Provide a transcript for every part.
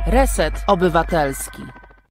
Reset Obywatelski.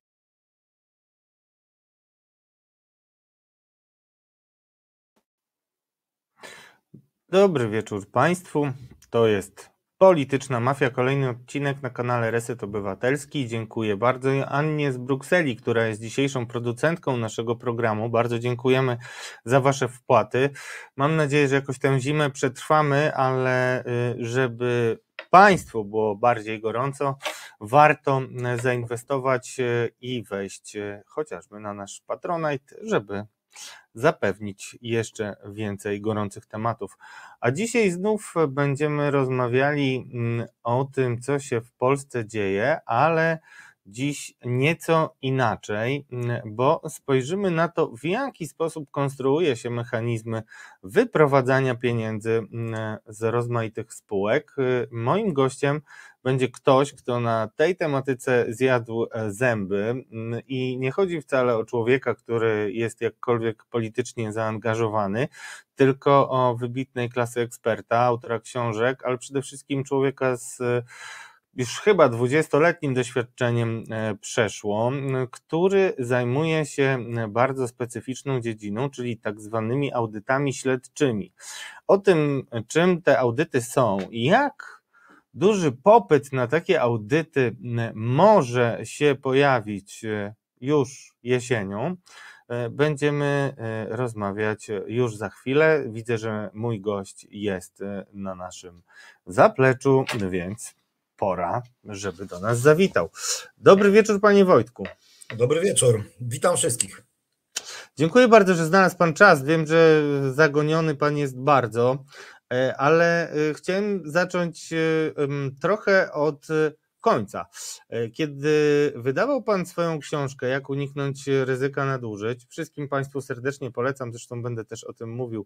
Dobry wieczór Państwu. To jest Polityczna Mafia, kolejny odcinek na kanale Reset Obywatelski. Dziękuję bardzo Annie z Brukseli, która jest dzisiejszą producentką naszego programu. Bardzo dziękujemy za Wasze wpłaty. Mam nadzieję, że jakoś tę zimę przetrwamy, ale żeby Państwu było bardziej gorąco, warto zainwestować i wejść chociażby na nasz Patronite, żeby zapewnić jeszcze więcej gorących tematów. A dzisiaj znów będziemy rozmawiali o tym, co się w Polsce dzieje, ale dziś nieco inaczej, bo spojrzymy na to, w jaki sposób konstruuje się mechanizmy wyprowadzania pieniędzy z rozmaitych spółek. Moim gościem będzie ktoś, kto na tej tematyce zjadł zęby i nie chodzi wcale o człowieka, który jest jakkolwiek politycznie zaangażowany, tylko o wybitnej klasy eksperta, autora książek, ale przede wszystkim człowieka z już chyba 20-letnim doświadczeniem przeszło, który zajmuje się bardzo specyficzną dziedziną, czyli tak zwanymi audytami śledczymi. O tym, czym te audyty są i jak duży popyt na takie audyty może się pojawić już jesienią, będziemy rozmawiać już za chwilę. Widzę, że mój gość jest na naszym zapleczu, więc pora, żeby do nas zawitał. Dobry wieczór, panie Wojtku. Dobry wieczór, witam wszystkich. Dziękuję bardzo, że znalazł pan czas. Wiem, że zagoniony pan jest bardzo, ale chciałem zacząć trochę od końca. Kiedy wydawał pan swoją książkę Jak uniknąć ryzyka nadużyć, wszystkim Państwu serdecznie polecam, zresztą będę też o tym mówił,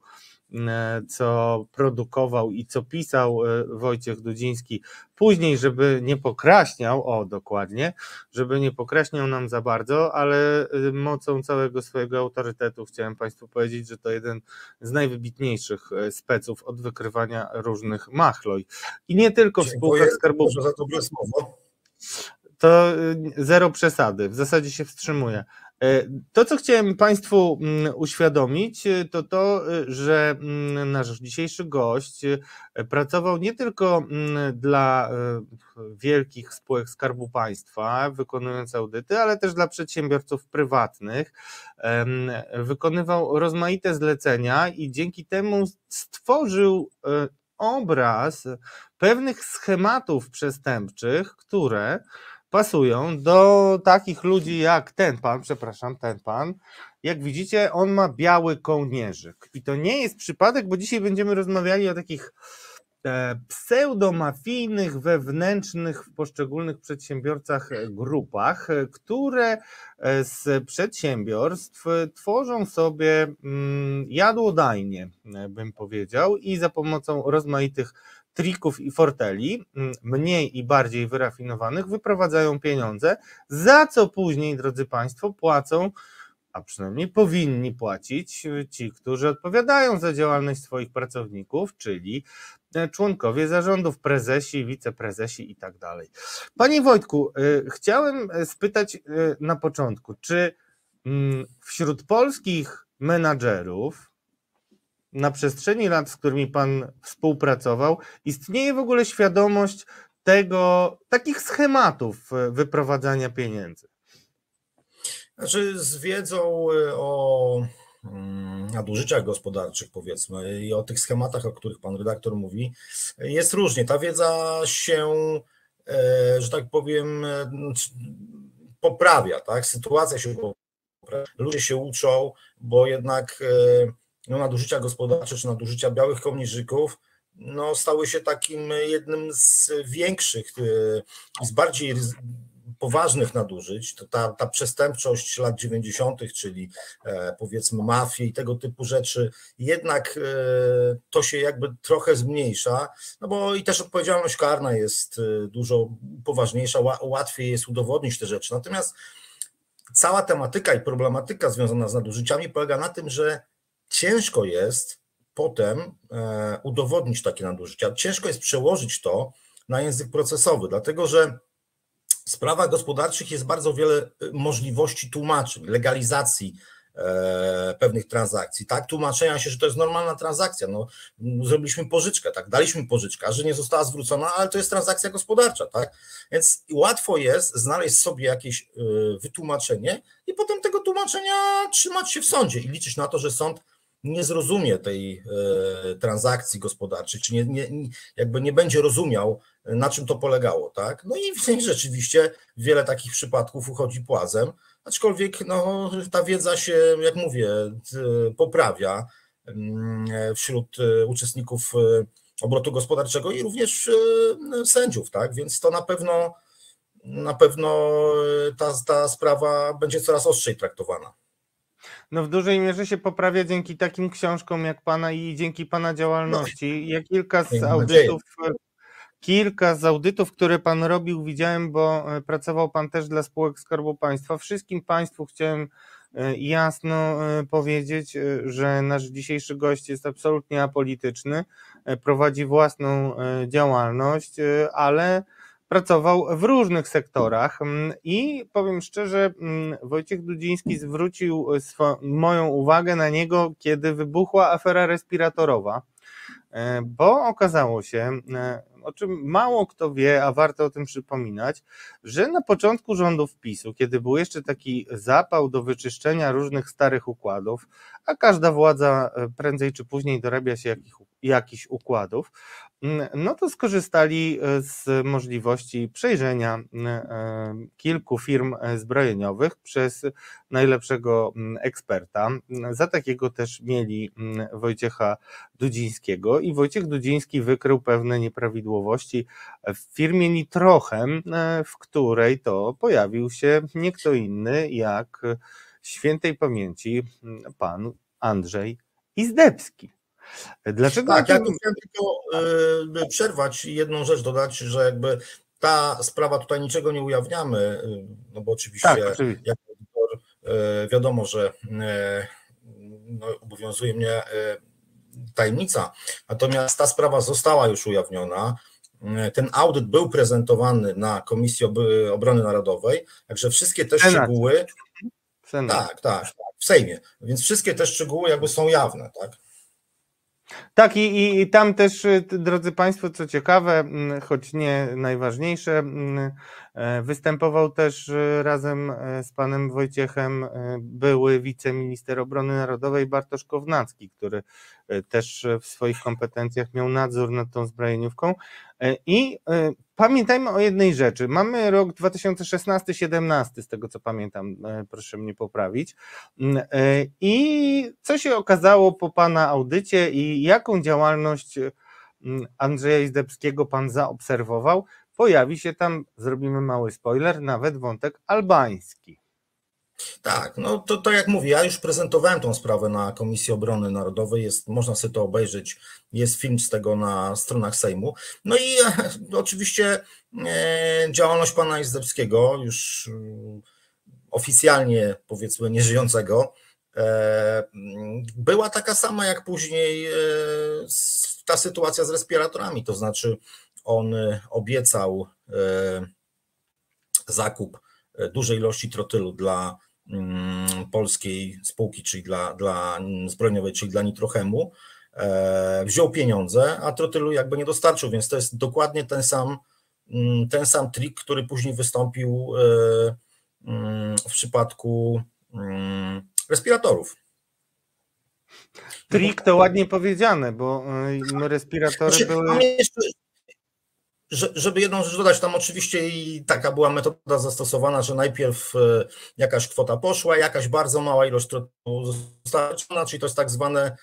co produkował i co pisał Wojciech Dudziński później, żeby nie pokraśniał, dokładnie, żeby nie pokraśniał nam za bardzo, ale mocą całego swojego autorytetu chciałem Państwu powiedzieć, że to jeden z najwybitniejszych speców od wykrywania różnych machloj. I nie tylko w spółkach skarbowych. Dziękuję za dobre słowo. To zero przesady, w zasadzie się wstrzymuję. To, co chciałem Państwu uświadomić, to to, że nasz dzisiejszy gość pracował nie tylko dla wielkich spółek Skarbu Państwa, wykonując audyty, ale też dla przedsiębiorców prywatnych. Wykonywał rozmaite zlecenia i dzięki temu stworzył obraz pewnych schematów przestępczych, które pasują do takich ludzi jak ten pan. Jak widzicie, on ma biały kołnierzyk. I to nie jest przypadek, bo dzisiaj będziemy rozmawiali o takich pseudomafijnych, wewnętrznych w poszczególnych przedsiębiorcach grupach, które z przedsiębiorstw tworzą sobie jadłodajnie, bym powiedział, i za pomocą rozmaitych trików i forteli, mniej i bardziej wyrafinowanych, wyprowadzają pieniądze, za co później, drodzy Państwo, płacą, a przynajmniej powinni płacić ci, którzy odpowiadają za działalność swoich pracowników, czyli członkowie zarządów, prezesi, wiceprezesi i tak dalej. Panie Wojtku, chciałem spytać na początku, czy wśród polskich menadżerów na przestrzeni lat, z którymi pan współpracował, istnieje w ogóle świadomość takich schematów wyprowadzania pieniędzy? Znaczy, z wiedzą o nadużyciach gospodarczych, powiedzmy, i o tych schematach, o których pan redaktor mówi, jest różnie. Ta wiedza się, że tak powiem, poprawia, tak? Sytuacja się poprawia, ludzie się uczą, bo jednak nadużycia gospodarcze czy nadużycia białych kołnierzyków stały się takim jednym z większych, z bardziej poważnych nadużyć. To ta przestępczość lat 90., czyli powiedzmy mafie i tego typu rzeczy, jednak to się jakby trochę zmniejsza, bo i też odpowiedzialność karna jest dużo poważniejsza, łatwiej jest udowodnić te rzeczy. Natomiast cała tematyka i problematyka związana z nadużyciami polega na tym, że ciężko jest potem udowodnić takie nadużycia. Ciężko jest przełożyć to na język procesowy, dlatego że w sprawach gospodarczych jest bardzo wiele możliwości tłumaczeń, legalizacji pewnych transakcji, tak, tłumaczenia się, że to jest normalna transakcja, no, zrobiliśmy pożyczkę, tak, daliśmy pożyczkę, a że nie została zwrócona, ale to jest transakcja gospodarcza, tak, więc łatwo jest znaleźć sobie jakieś wytłumaczenie i potem tego tłumaczenia trzymać się w sądzie i liczyć na to, że sąd nie zrozumie tej transakcji gospodarczej, czy jakby nie będzie rozumiał, na czym to polegało, tak? No i rzeczywiście wiele takich przypadków uchodzi płazem, aczkolwiek no, ta wiedza się, jak mówię, poprawia wśród uczestników obrotu gospodarczego i również sędziów, tak? Więc to na pewno ta sprawa będzie coraz ostrzej traktowana. No w dużej mierze się poprawia dzięki takim książkom jak pana i dzięki pana działalności. Ja kilka z audytów, które pan robił, widziałem, bo pracował pan też dla spółek Skarbu Państwa. Wszystkim państwu chciałem jasno powiedzieć, że nasz dzisiejszy gość jest absolutnie apolityczny, prowadzi własną działalność, ale pracował w różnych sektorach i powiem szczerze, Wojciech Dudziński zwrócił moją uwagę na niego, kiedy wybuchła afera respiratorowa, bo okazało się, o czym mało kto wie, a warto o tym przypominać, że na początku rządów PiS-u, kiedy był jeszcze taki zapał do wyczyszczenia różnych starych układów, a każda władza prędzej czy później dorabia się jakichś układów, no to skorzystali z możliwości przejrzenia kilku firm zbrojeniowych przez najlepszego eksperta. Za takiego też mieli Wojciecha Dudzińskiego i Wojciech Dudziński wykrył pewne nieprawidłowości w firmie Nitrochem, w której to pojawił się nie kto inny jak świętej pamięci pan Andrzej Izdebski. Dlaczego? Tak, ja tu chciałem tylko przerwać i jedną rzecz dodać, że jakby ta sprawa tutaj niczego nie ujawniamy, no bo oczywiście, tak, oczywiście. jako audytor wiadomo, że no, obowiązuje mnie tajemnica, natomiast ta sprawa została już ujawniona. Ten audyt był prezentowany na Komisji Obrony Narodowej, także wszystkie te szczegóły. Tak, w Sejmie, więc wszystkie te szczegóły jakby są jawne, tak? Tak, i tam też, drodzy Państwo, co ciekawe, choć nie najważniejsze, występował też razem z panem Wojciechem były wiceminister obrony narodowej Bartosz Kownacki, który też w swoich kompetencjach miał nadzór nad tą zbrojeniówką. I pamiętajmy o jednej rzeczy. Mamy rok 2016-17, z tego co pamiętam, proszę mnie poprawić. I co się okazało po pana audycie i jaką działalność Andrzeja Izdebskiego pan zaobserwował? Pojawi się tam, zrobimy mały spoiler, nawet wątek albański. Tak, no to jak mówię, ja już prezentowałem tą sprawę na Komisji Obrony Narodowej, można sobie to obejrzeć, jest film z tego na stronach Sejmu. No i oczywiście działalność pana Izdebskiego, już oficjalnie powiedzmy nieżyjącego, była taka sama jak później ta sytuacja z respiratorami, to znaczy on obiecał zakup dużej ilości trotylu dla polskiej spółki, czyli dla zbrojeniowej, czyli dla Nitrochemu, wziął pieniądze, a trotylu jakby nie dostarczył, więc to jest dokładnie ten sam trik, który później wystąpił w przypadku respiratorów. Trik to ładnie powiedziane, bo respiratory były... Żeby jedną rzecz dodać, tam oczywiście i taka była metoda zastosowana, że najpierw jakaś kwota poszła, jakaś bardzo mała ilość trotylu została dostarczona, czyli to jest tak zwane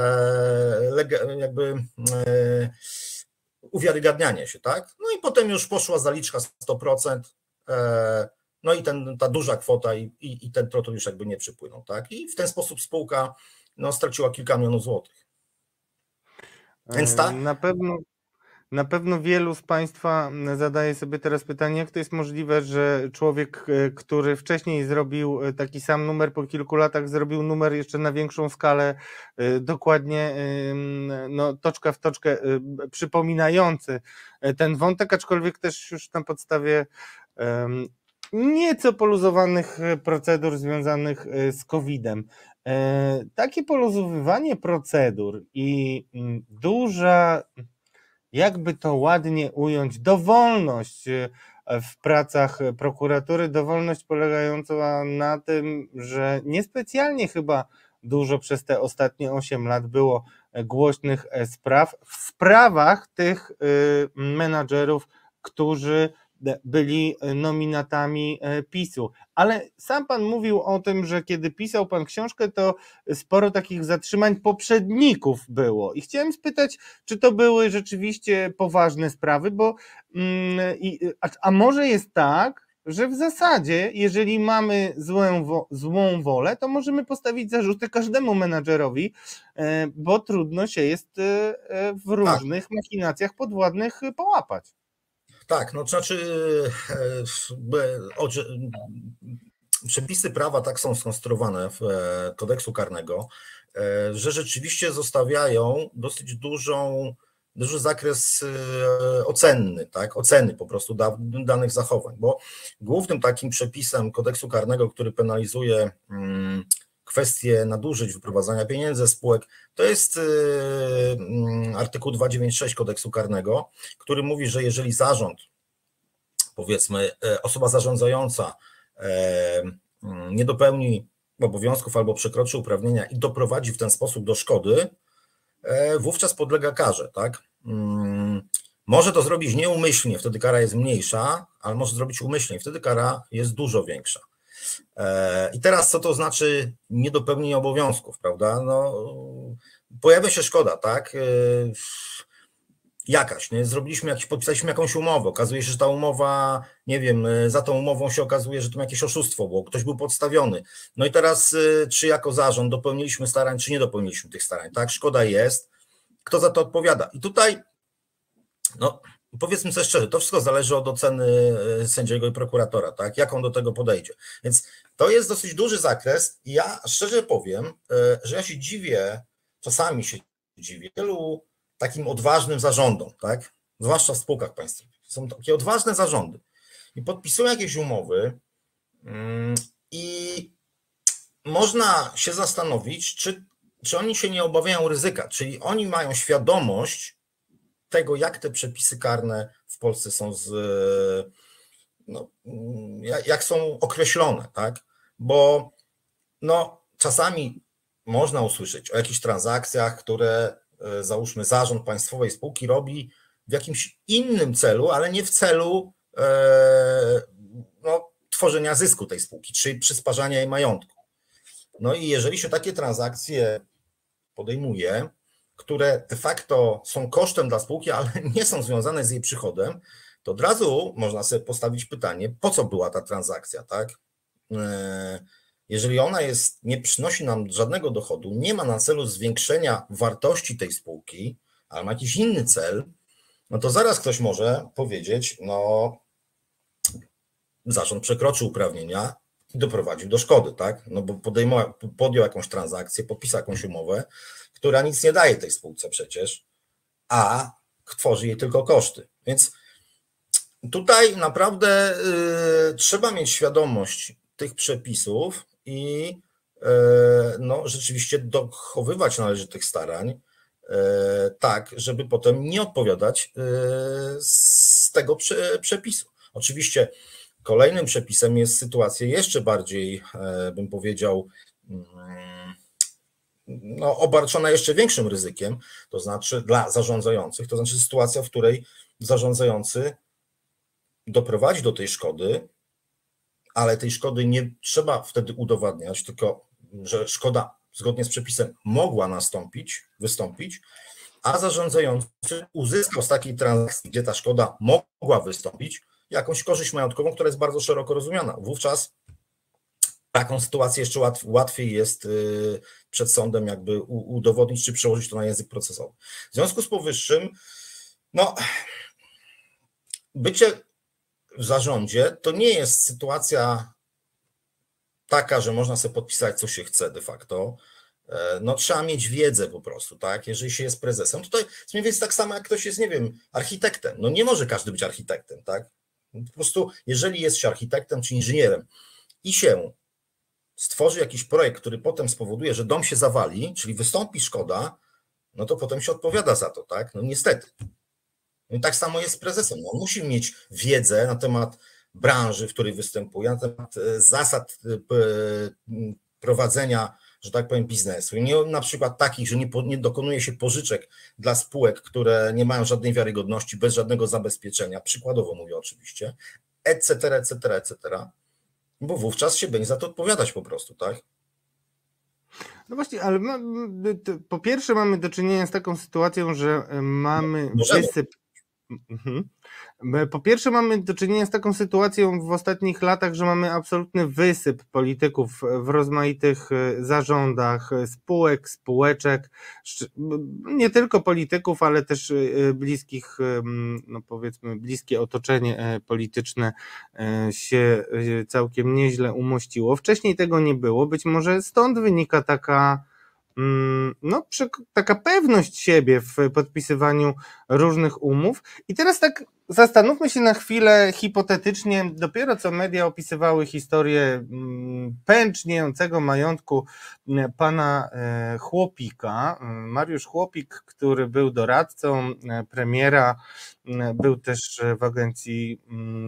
jakby uwiarygadnianie się, tak? No i potem już poszła zaliczka 100%, no i ta duża kwota i ten trotyl już jakby nie przypłynął, tak? I w ten sposób spółka straciła kilka milionów złotych. Więc tak. Na pewno wielu z Państwa zadaje sobie teraz pytanie, jak to jest możliwe, że człowiek, który wcześniej zrobił taki sam numer, po kilku latach zrobił numer jeszcze na większą skalę, dokładnie toczka w toczkę przypominający ten wątek, aczkolwiek też już na podstawie nieco poluzowanych procedur związanych z COVID-em. Takie poluzowywanie procedur i duża, jakby to ładnie ująć, dowolność w pracach prokuratury, dowolność polegająca na tym, że niespecjalnie chyba dużo przez te ostatnie 8 lat było głośnych spraw w sprawach tych menadżerów, którzy byli nominatami PiS-u. Ale sam pan mówił o tym, że kiedy pisał pan książkę, to sporo takich zatrzymań poprzedników było. I chciałem spytać, czy to były rzeczywiście poważne sprawy, bo a może jest tak, że w zasadzie, jeżeli mamy złą wolę, to możemy postawić zarzuty każdemu menadżerowi, bo trudno się jest w różnych machinacjach podwładnych połapać. Tak, no to znaczy przepisy prawa tak są skonstruowane w kodeksu karnego, że rzeczywiście zostawiają dosyć duży zakres ocenny, tak? Oceny po prostu danych zachowań, bo głównym takim przepisem kodeksu karnego, który penalizuje kwestie nadużyć, wyprowadzania pieniędzy ze spółek, to jest artykuł 296 kodeksu karnego, który mówi, że jeżeli zarząd, powiedzmy osoba zarządzająca nie dopełni obowiązków albo przekroczy uprawnienia i doprowadzi w ten sposób do szkody, wówczas podlega karze, tak? Może to zrobić nieumyślnie, wtedy kara jest mniejsza, ale może zrobić umyślnie, wtedy kara jest dużo większa. I teraz co to znaczy niedopełnienie obowiązków, prawda? No, pojawia się szkoda, tak? Jakaś, nie? Podpisaliśmy jakąś umowę, okazuje się, że ta umowa, nie wiem, za tą umową się okazuje, że to jakieś oszustwo było, ktoś był podstawiony. No i teraz czy jako zarząd dopełniliśmy starań, czy nie dopełniliśmy tych starań, tak? Szkoda jest, kto za to odpowiada? I tutaj, no powiedzmy sobie szczerze, to wszystko zależy od oceny sędziego i prokuratora, tak? Jak on do tego podejdzie. Więc to jest dosyć duży zakres i ja szczerze powiem, że ja się dziwię, czasami się dziwię, wielu takim odważnym zarządom, tak? Zwłaszcza w spółkach państwowych. Są takie odważne zarządy i podpisują jakieś umowy i można się zastanowić, czy oni się nie obawiają ryzyka, czyli oni mają świadomość tego, jak te przepisy karne w Polsce są jak są określone, tak? Bo no, czasami można usłyszeć o jakichś transakcjach, które załóżmy zarząd państwowej spółki robi w jakimś innym celu, ale nie w celu tworzenia zysku tej spółki, czy przysparzania jej majątku. No i jeżeli się takie transakcje podejmuje, które de facto są kosztem dla spółki, ale nie są związane z jej przychodem, to od razu można sobie postawić pytanie, po co była ta transakcja, tak? Jeżeli ona nie przynosi nam żadnego dochodu, nie ma na celu zwiększenia wartości tej spółki, ale ma jakiś inny cel, no to zaraz ktoś może powiedzieć, no zarząd przekroczył uprawnienia i doprowadził do szkody, tak? No bo podjął jakąś transakcję, podpisał jakąś umowę, która nic nie daje tej spółce przecież, a tworzy jej tylko koszty. Więc tutaj naprawdę trzeba mieć świadomość tych przepisów i no, rzeczywiście dochowywać należytych starań, tak, żeby potem nie odpowiadać z tego przepisu. Oczywiście kolejnym przepisem jest sytuacja jeszcze bardziej, bym powiedział, no, obarczona jeszcze większym ryzykiem, to znaczy dla zarządzających, to znaczy sytuacja, w której zarządzający doprowadzi do tej szkody, ale tej szkody nie trzeba wtedy udowadniać, tylko że szkoda zgodnie z przepisem mogła wystąpić, a zarządzający uzyskał z takiej transakcji, gdzie ta szkoda mogła wystąpić, jakąś korzyść majątkową, która jest bardzo szeroko rozumiana. Wówczas taką sytuację jeszcze łatwiej jest przed sądem jakby udowodnić, czy przełożyć to na język procesowy. W związku z powyższym, no, bycie w zarządzie to nie jest sytuacja taka, że można sobie podpisać, co się chce de facto. No, trzeba mieć wiedzę po prostu, tak? Jeżeli się jest prezesem, to jest mniej więcej tak samo, jak ktoś jest, nie wiem, architektem. No nie może każdy być architektem, tak? Po prostu, jeżeli jest się architektem czy inżynierem i się stworzy jakiś projekt, który potem spowoduje, że dom się zawali, czyli wystąpi szkoda, no to potem się odpowiada za to, tak? No niestety. No i tak samo jest z prezesem. On musi mieć wiedzę na temat branży, w której występuje, na temat zasad prowadzenia, że tak powiem, biznesu. I nie na przykład takich, że nie dokonuje się pożyczek dla spółek, które nie mają żadnej wiarygodności, bez żadnego zabezpieczenia, przykładowo mówię oczywiście, etc., etc., etc., bo wówczas się będzie za to odpowiadać po prostu, tak? No właśnie, ale po pierwsze mamy do czynienia z taką sytuacją, że mamy wysyp. Po pierwsze mamy do czynienia z taką sytuacją w ostatnich latach, że mamy absolutny wysyp polityków w rozmaitych zarządach spółek, spółeczek, nie tylko polityków, ale też bliskich, no powiedzmy bliskie otoczenie polityczne się całkiem nieźle umościło. Wcześniej tego nie było, być może stąd wynika taka taka pewność siebie w podpisywaniu różnych umów. I teraz tak zastanówmy się na chwilę hipotetycznie, dopiero co media opisywały historię pęczniejącego majątku pana Chłopika. Mariusz Chłopik, który był doradcą premiera, był też w agencji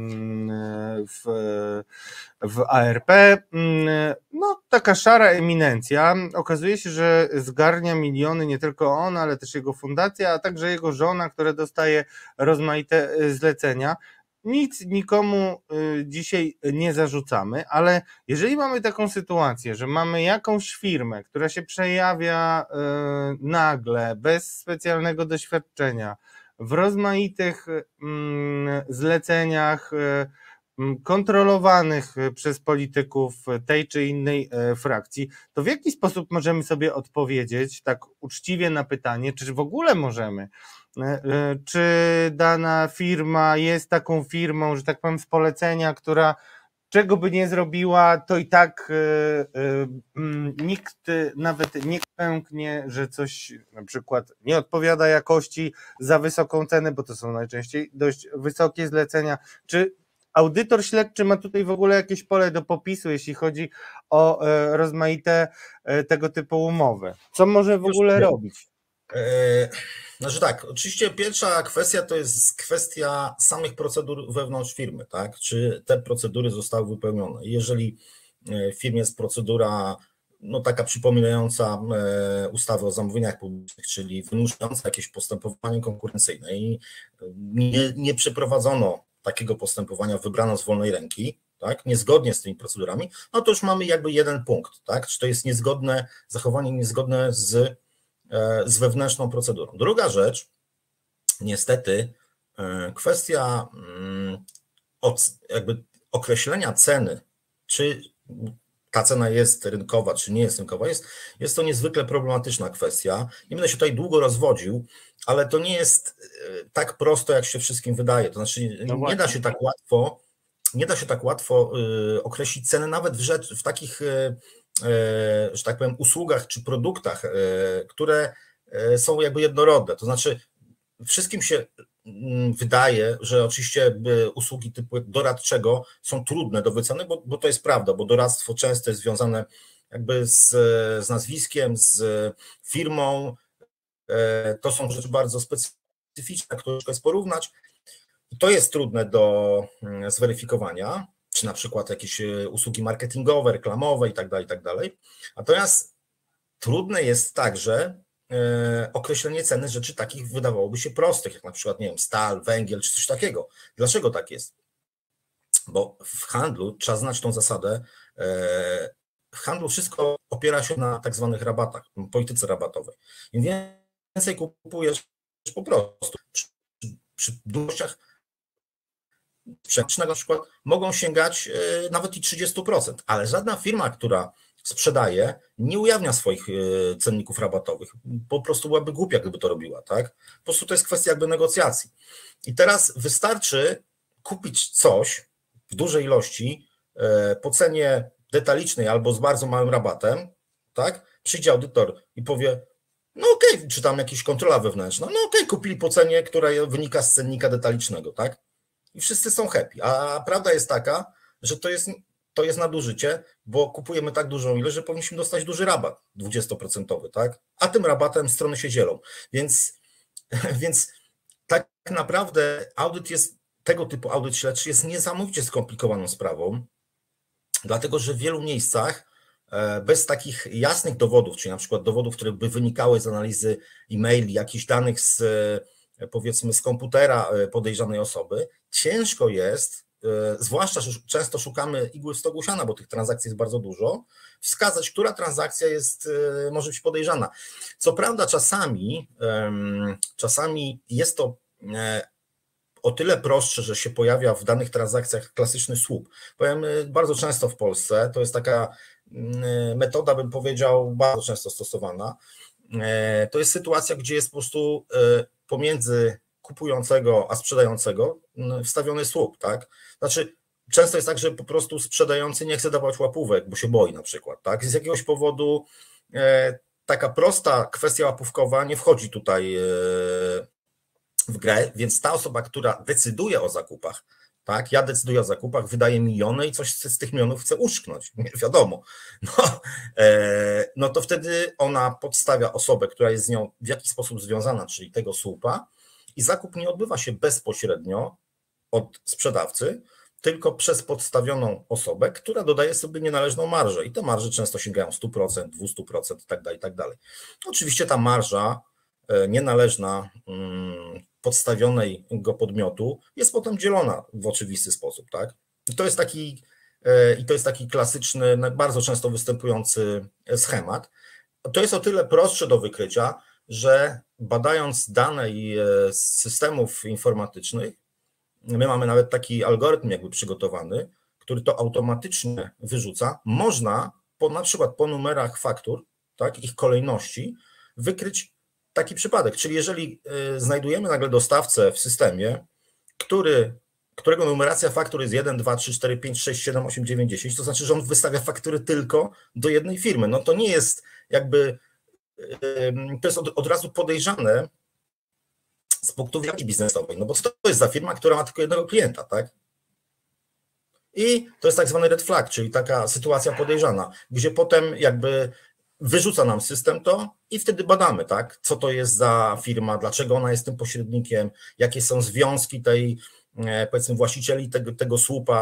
w ARP. No, taka szara eminencja. Okazuje się, że zgarnia miliony nie tylko on, ale też jego fundacja, a także jego żona, która dostaje rozmaite zlecenia. Nic nikomu dzisiaj nie zarzucamy, ale jeżeli mamy taką sytuację, że mamy jakąś firmę, która się przejawia nagle, bez specjalnego doświadczenia, w rozmaitych zleceniach kontrolowanych przez polityków tej czy innej frakcji, to w jaki sposób możemy sobie odpowiedzieć tak uczciwie na pytanie, czy w ogóle możemy, czy dana firma jest taką firmą, że tak powiem z polecenia, która czego by nie zrobiła, to i tak nikt nawet nie pęknie, że coś na przykład nie odpowiada jakości za wysoką cenę, bo to są najczęściej dość wysokie zlecenia. Czy audytor śledczy ma tutaj w ogóle jakieś pole do popisu, jeśli chodzi o rozmaite tego typu umowy? Co może w ogóle robić? Znaczy tak, oczywiście pierwsza kwestia to jest kwestia samych procedur wewnątrz firmy, tak? Czy te procedury zostały wypełnione. Jeżeli w firmie jest procedura no taka przypominająca ustawę o zamówieniach publicznych, czyli wymuszająca jakieś postępowanie konkurencyjne i nie przeprowadzono takiego postępowania, wybrano z wolnej ręki, tak, niezgodnie z tymi procedurami, no to już mamy jakby jeden punkt, tak? Czy to jest niezgodne, zachowanie niezgodne z wewnętrzną procedurą. Druga rzecz, niestety, kwestia jakby określenia ceny, czy ta cena jest rynkowa, czy nie jest rynkowa, jest to niezwykle problematyczna kwestia. Nie będę się tutaj długo rozwodził, ale to nie jest tak prosto, jak się wszystkim wydaje. To znaczy, nie da się tak łatwo określić ceny nawet w takich, że tak powiem, usługach czy produktach, które są jakby jednorodne. To znaczy, wszystkim się wydaje, że oczywiście usługi typu doradczego są trudne do wyceny, bo to jest prawda, bo doradztwo często jest związane jakby z nazwiskiem, z firmą. To są rzeczy bardzo specyficzne, które jest porównać. To jest trudne do zweryfikowania, czy na przykład jakieś usługi marketingowe, reklamowe i tak dalej. Natomiast trudne jest także określenie ceny rzeczy takich wydawałoby się prostych, jak na przykład, nie wiem, stal, węgiel czy coś takiego. Dlaczego tak jest? Bo w handlu trzeba znać tą zasadę. W handlu wszystko opiera się na tak zwanych rabatach, polityce rabatowej. Im więcej kupujesz po prostu przy długościach na przykład mogą sięgać nawet i 30%, ale żadna firma, która sprzedaje, nie ujawnia swoich cenników rabatowych. Po prostu byłaby głupia, gdyby to robiła, tak? Po prostu to jest kwestia jakby negocjacji. I teraz wystarczy kupić coś w dużej ilości po cenie detalicznej albo z bardzo małym rabatem, tak? Przyjdzie audytor i powie, no okej, czy tam jakaś kontrola wewnętrzna, no okej, kupili po cenie, która wynika z cennika detalicznego, tak? i wszyscy są happy. A prawda jest taka, że to jest nadużycie, bo kupujemy tak dużą ilość, że powinniśmy dostać duży rabat 20%, tak? A tym rabatem strony się dzielą. Więc tak naprawdę tego typu audyt śledczy jest niesamowicie skomplikowaną sprawą, dlatego że w wielu miejscach bez takich jasnych dowodów, czyli na przykład dowodów, które by wynikały z analizy e-maili, jakichś danych powiedzmy z komputera podejrzanej osoby, ciężko jest, zwłaszcza, że często szukamy igły w stogu siana, bo tych transakcji jest bardzo dużo, wskazać, która transakcja może być podejrzana. Co prawda czasami jest to o tyle prostsze, że się pojawia w danych transakcjach klasyczny słup. Powiem, bardzo często w Polsce to jest taka metoda, bym powiedział, bardzo często stosowana. To jest sytuacja, gdzie jest po prostu pomiędzy kupującego a sprzedającego wstawiony słup, tak? Znaczy, często jest tak, że po prostu sprzedający nie chce dawać łapówek, bo się boi na przykład, tak? Z jakiegoś powodu taka prosta kwestia łapówkowa nie wchodzi tutaj w grę, więc ta osoba, która decyduje o zakupach, tak, ja decyduję o zakupach, wydaję miliony i coś z tych milionów chcę uszczknąć, nie wiadomo, no to wtedy ona podstawia osobę, która jest z nią w jakiś sposób związana, czyli tego słupa, i zakup nie odbywa się bezpośrednio od sprzedawcy, tylko przez podstawioną osobę, która dodaje sobie nienależną marżę i te marże często sięgają 100%, 200% i tak dalej. Oczywiście ta marża nienależna podstawionego podmiotu jest potem dzielona w oczywisty sposób, tak? I to jest taki klasyczny, bardzo często występujący schemat. To jest o tyle prostsze do wykrycia, że badając dane z systemów informatycznych, my mamy nawet taki algorytm jakby przygotowany, który to automatycznie wyrzuca. Można na przykład po numerach faktur, tak, ich kolejności, wykryć taki przypadek. Czyli jeżeli znajdujemy nagle dostawcę w systemie, którego numeracja faktur jest 1, 2, 3, 4, 5, 6, 7, 8, 9, 10, to znaczy, że on wystawia faktury tylko do jednej firmy. No to nie jest jakby, to jest od razu podejrzane z punktu widzenia biznesowej, no bo co to jest za firma, która ma tylko jednego klienta, tak? I to jest tak zwany red flag, czyli taka sytuacja podejrzana, gdzie potem jakby wyrzuca nam system to i wtedy badamy, tak? Co to jest za firma, dlaczego ona jest tym pośrednikiem, jakie są związki tej, powiedzmy, właścicieli tego słupa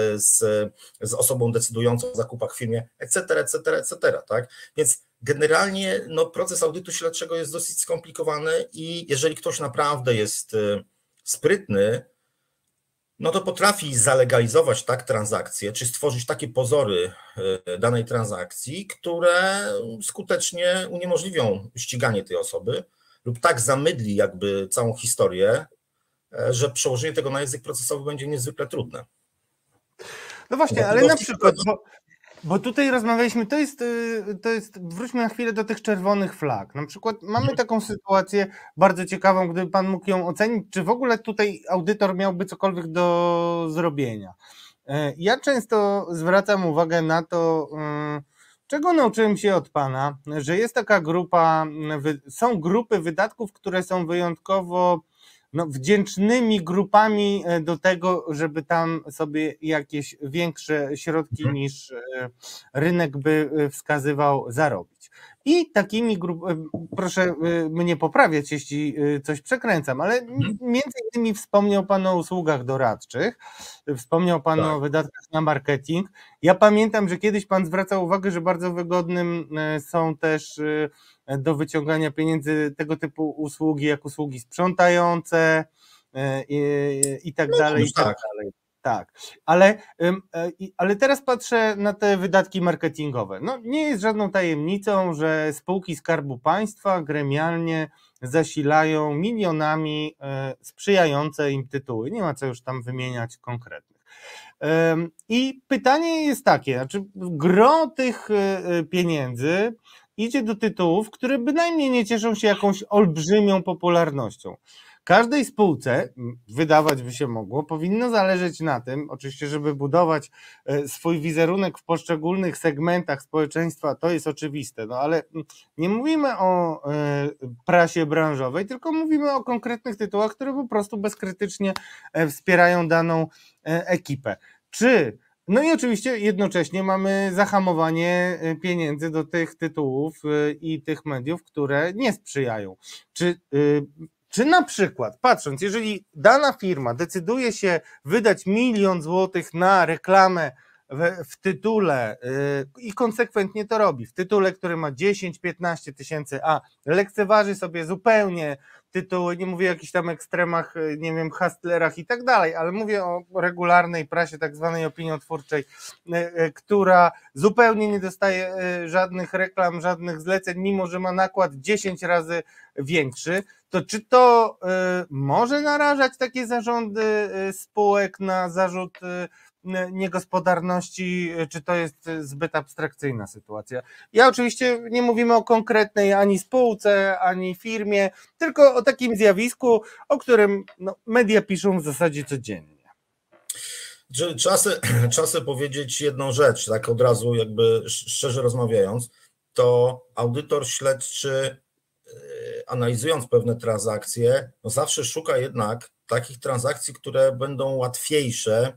z osobą decydującą o zakupach w firmie, etc., tak? Więc generalnie no, proces audytu śledczego jest dosyć skomplikowany i jeżeli ktoś naprawdę jest sprytny, no to potrafi zalegalizować tak transakcje, czy stworzyć takie pozory danej transakcji, które skutecznie uniemożliwią ściganie tej osoby lub tak zamydli jakby całą historię, że przełożenie tego na język procesowy będzie niezwykle trudne. No właśnie, ale na przykład, bo tutaj rozmawialiśmy, to jest, wróćmy na chwilę do tych czerwonych flag. Na przykład mamy taką sytuację bardzo ciekawą, gdyby pan mógł ją ocenić, czy w ogóle tutaj audytor miałby cokolwiek do zrobienia. Ja często zwracam uwagę na to, czego nauczyłem się od pana, że jest taka grupa, są grupy wydatków, które są wyjątkowo wdzięcznymi grupami do tego, żeby tam sobie jakieś większe środki niż rynek by wskazywał zarobić. I takimi grupami, proszę mnie poprawiać, jeśli coś przekręcam, ale między innymi wspomniał pan o usługach doradczych, wspomniał pan o wydatkach na marketing. Ja pamiętam, że kiedyś pan zwracał uwagę, że bardzo wygodnym są też do wyciągania pieniędzy tego typu usługi, jak usługi sprzątające i tak dalej, i tak dalej. Tak, ale teraz patrzę na te wydatki marketingowe. No, nie jest żadną tajemnicą, że spółki Skarbu Państwa gremialnie zasilają milionami sprzyjające im tytuły. Nie ma co już tam wymieniać konkretnych. I pytanie jest takie, znaczy gro tych pieniędzy idzie do tytułów, które bynajmniej nie cieszą się jakąś olbrzymią popularnością. Każdej spółce, wydawać by się mogło, powinno zależeć na tym, oczywiście, żeby budować swój wizerunek w poszczególnych segmentach społeczeństwa, to jest oczywiste, no ale nie mówimy o prasie branżowej, tylko mówimy o konkretnych tytułach, które po prostu bezkrytycznie wspierają daną ekipę. No i oczywiście jednocześnie mamy zahamowanie pieniędzy do tych tytułów i tych mediów, które nie sprzyjają. Czy na przykład, patrząc, jeżeli dana firma decyduje się wydać 1 000 000 złotych na reklamę w tytule i konsekwentnie to robi, w tytule, który ma 10-15 tysięcy, a lekceważy sobie zupełnie tytuły, nie mówię o jakichś tam ekstremach, nie wiem, hustlerach i tak dalej, ale mówię o regularnej prasie, tak zwanej opiniotwórczej, która zupełnie nie dostaje żadnych reklam, żadnych zleceń, mimo że ma nakład 10 razy większy, to czy to może narażać takie zarządy spółek na zarzut niegospodarności, czy to jest zbyt abstrakcyjna sytuacja? Ja oczywiście nie mówimy o konkretnej ani spółce, ani firmie, tylko o takim zjawisku, o którym media piszą w zasadzie codziennie. Trzeba sobie powiedzieć jedną rzecz, tak od razu jakby szczerze rozmawiając, to audytor śledczy, analizując pewne transakcje, zawsze szuka jednak takich transakcji, które będą łatwiejsze,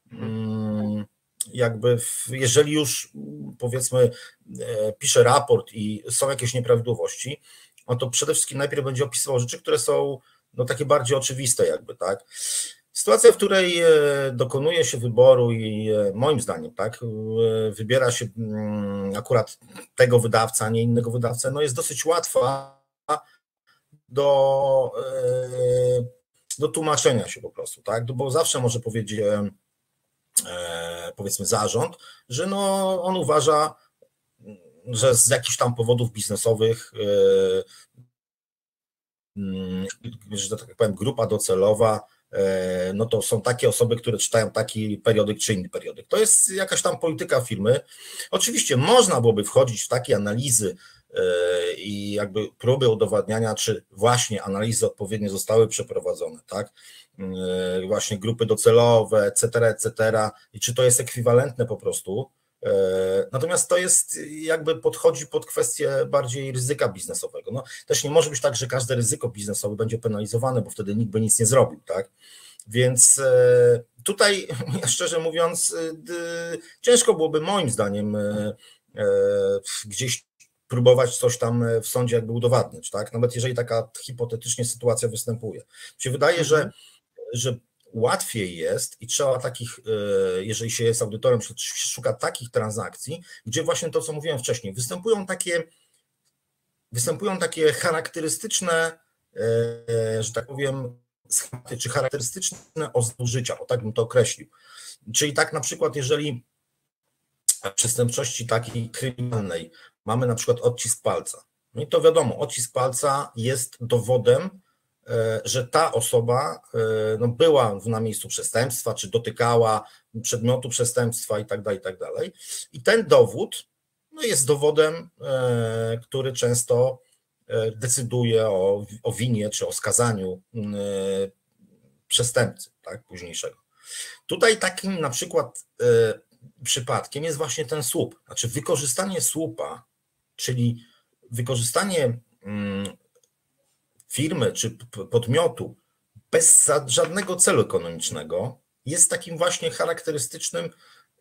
jakby jeżeli już powiedzmy pisze raport i są jakieś nieprawidłowości, no to przede wszystkim najpierw będzie opisywał rzeczy, które są takie bardziej oczywiste jakby, tak. Sytuacja, w której dokonuje się wyboru i moim zdaniem, tak, wybiera się akurat tego wydawcę, a nie innego wydawcę, jest dosyć łatwa do tłumaczenia się po prostu, tak, bo zawsze może powiedzieć powiedzmy zarząd, że on uważa, że z jakichś tam powodów biznesowych, że tak powiem, grupa docelowa, to są takie osoby, które czytają taki periodyk czy inny periodyk. To jest jakaś tam polityka firmy. Oczywiście można byłoby wchodzić w takie analizy i jakby próby udowadniania, czy właśnie analizy odpowiednio zostały przeprowadzone, tak? Właśnie grupy docelowe, etc., i czy to jest ekwiwalentne po prostu. Natomiast to jest jakby podchodzi pod kwestię bardziej ryzyka biznesowego. Też nie może być tak, że każde ryzyko biznesowe będzie penalizowane, bo wtedy nikt by nic nie zrobił, tak? Więc tutaj, szczerze mówiąc, ciężko byłoby moim zdaniem gdzieś próbować coś tam w sądzie jakby udowadniać, tak? Nawet jeżeli taka hipotetycznie sytuacja występuje. Mi się wydaje, że łatwiej jest i trzeba takich, jeżeli się jest audytorem, szuka takich transakcji, gdzie właśnie to, co mówiłem wcześniej, występują takie charakterystyczne, że tak powiem, schematy, czy charakterystyczne oznaki życia, o tak bym to określił. Czyli tak na przykład, jeżeli w przestępczości takiej kryminalnej mamy na przykład odcisk palca, no i to wiadomo, odcisk palca jest dowodem, że ta osoba była na miejscu przestępstwa, czy dotykała przedmiotu przestępstwa i tak dalej. I ten dowód jest dowodem, który często decyduje o winie, czy o skazaniu przestępcy, tak, późniejszego. Tutaj takim na przykład przypadkiem jest właśnie ten słup, znaczy wykorzystanie słupa, czyli wykorzystanie firmy czy podmiotu bez żadnego celu ekonomicznego jest takim właśnie charakterystycznym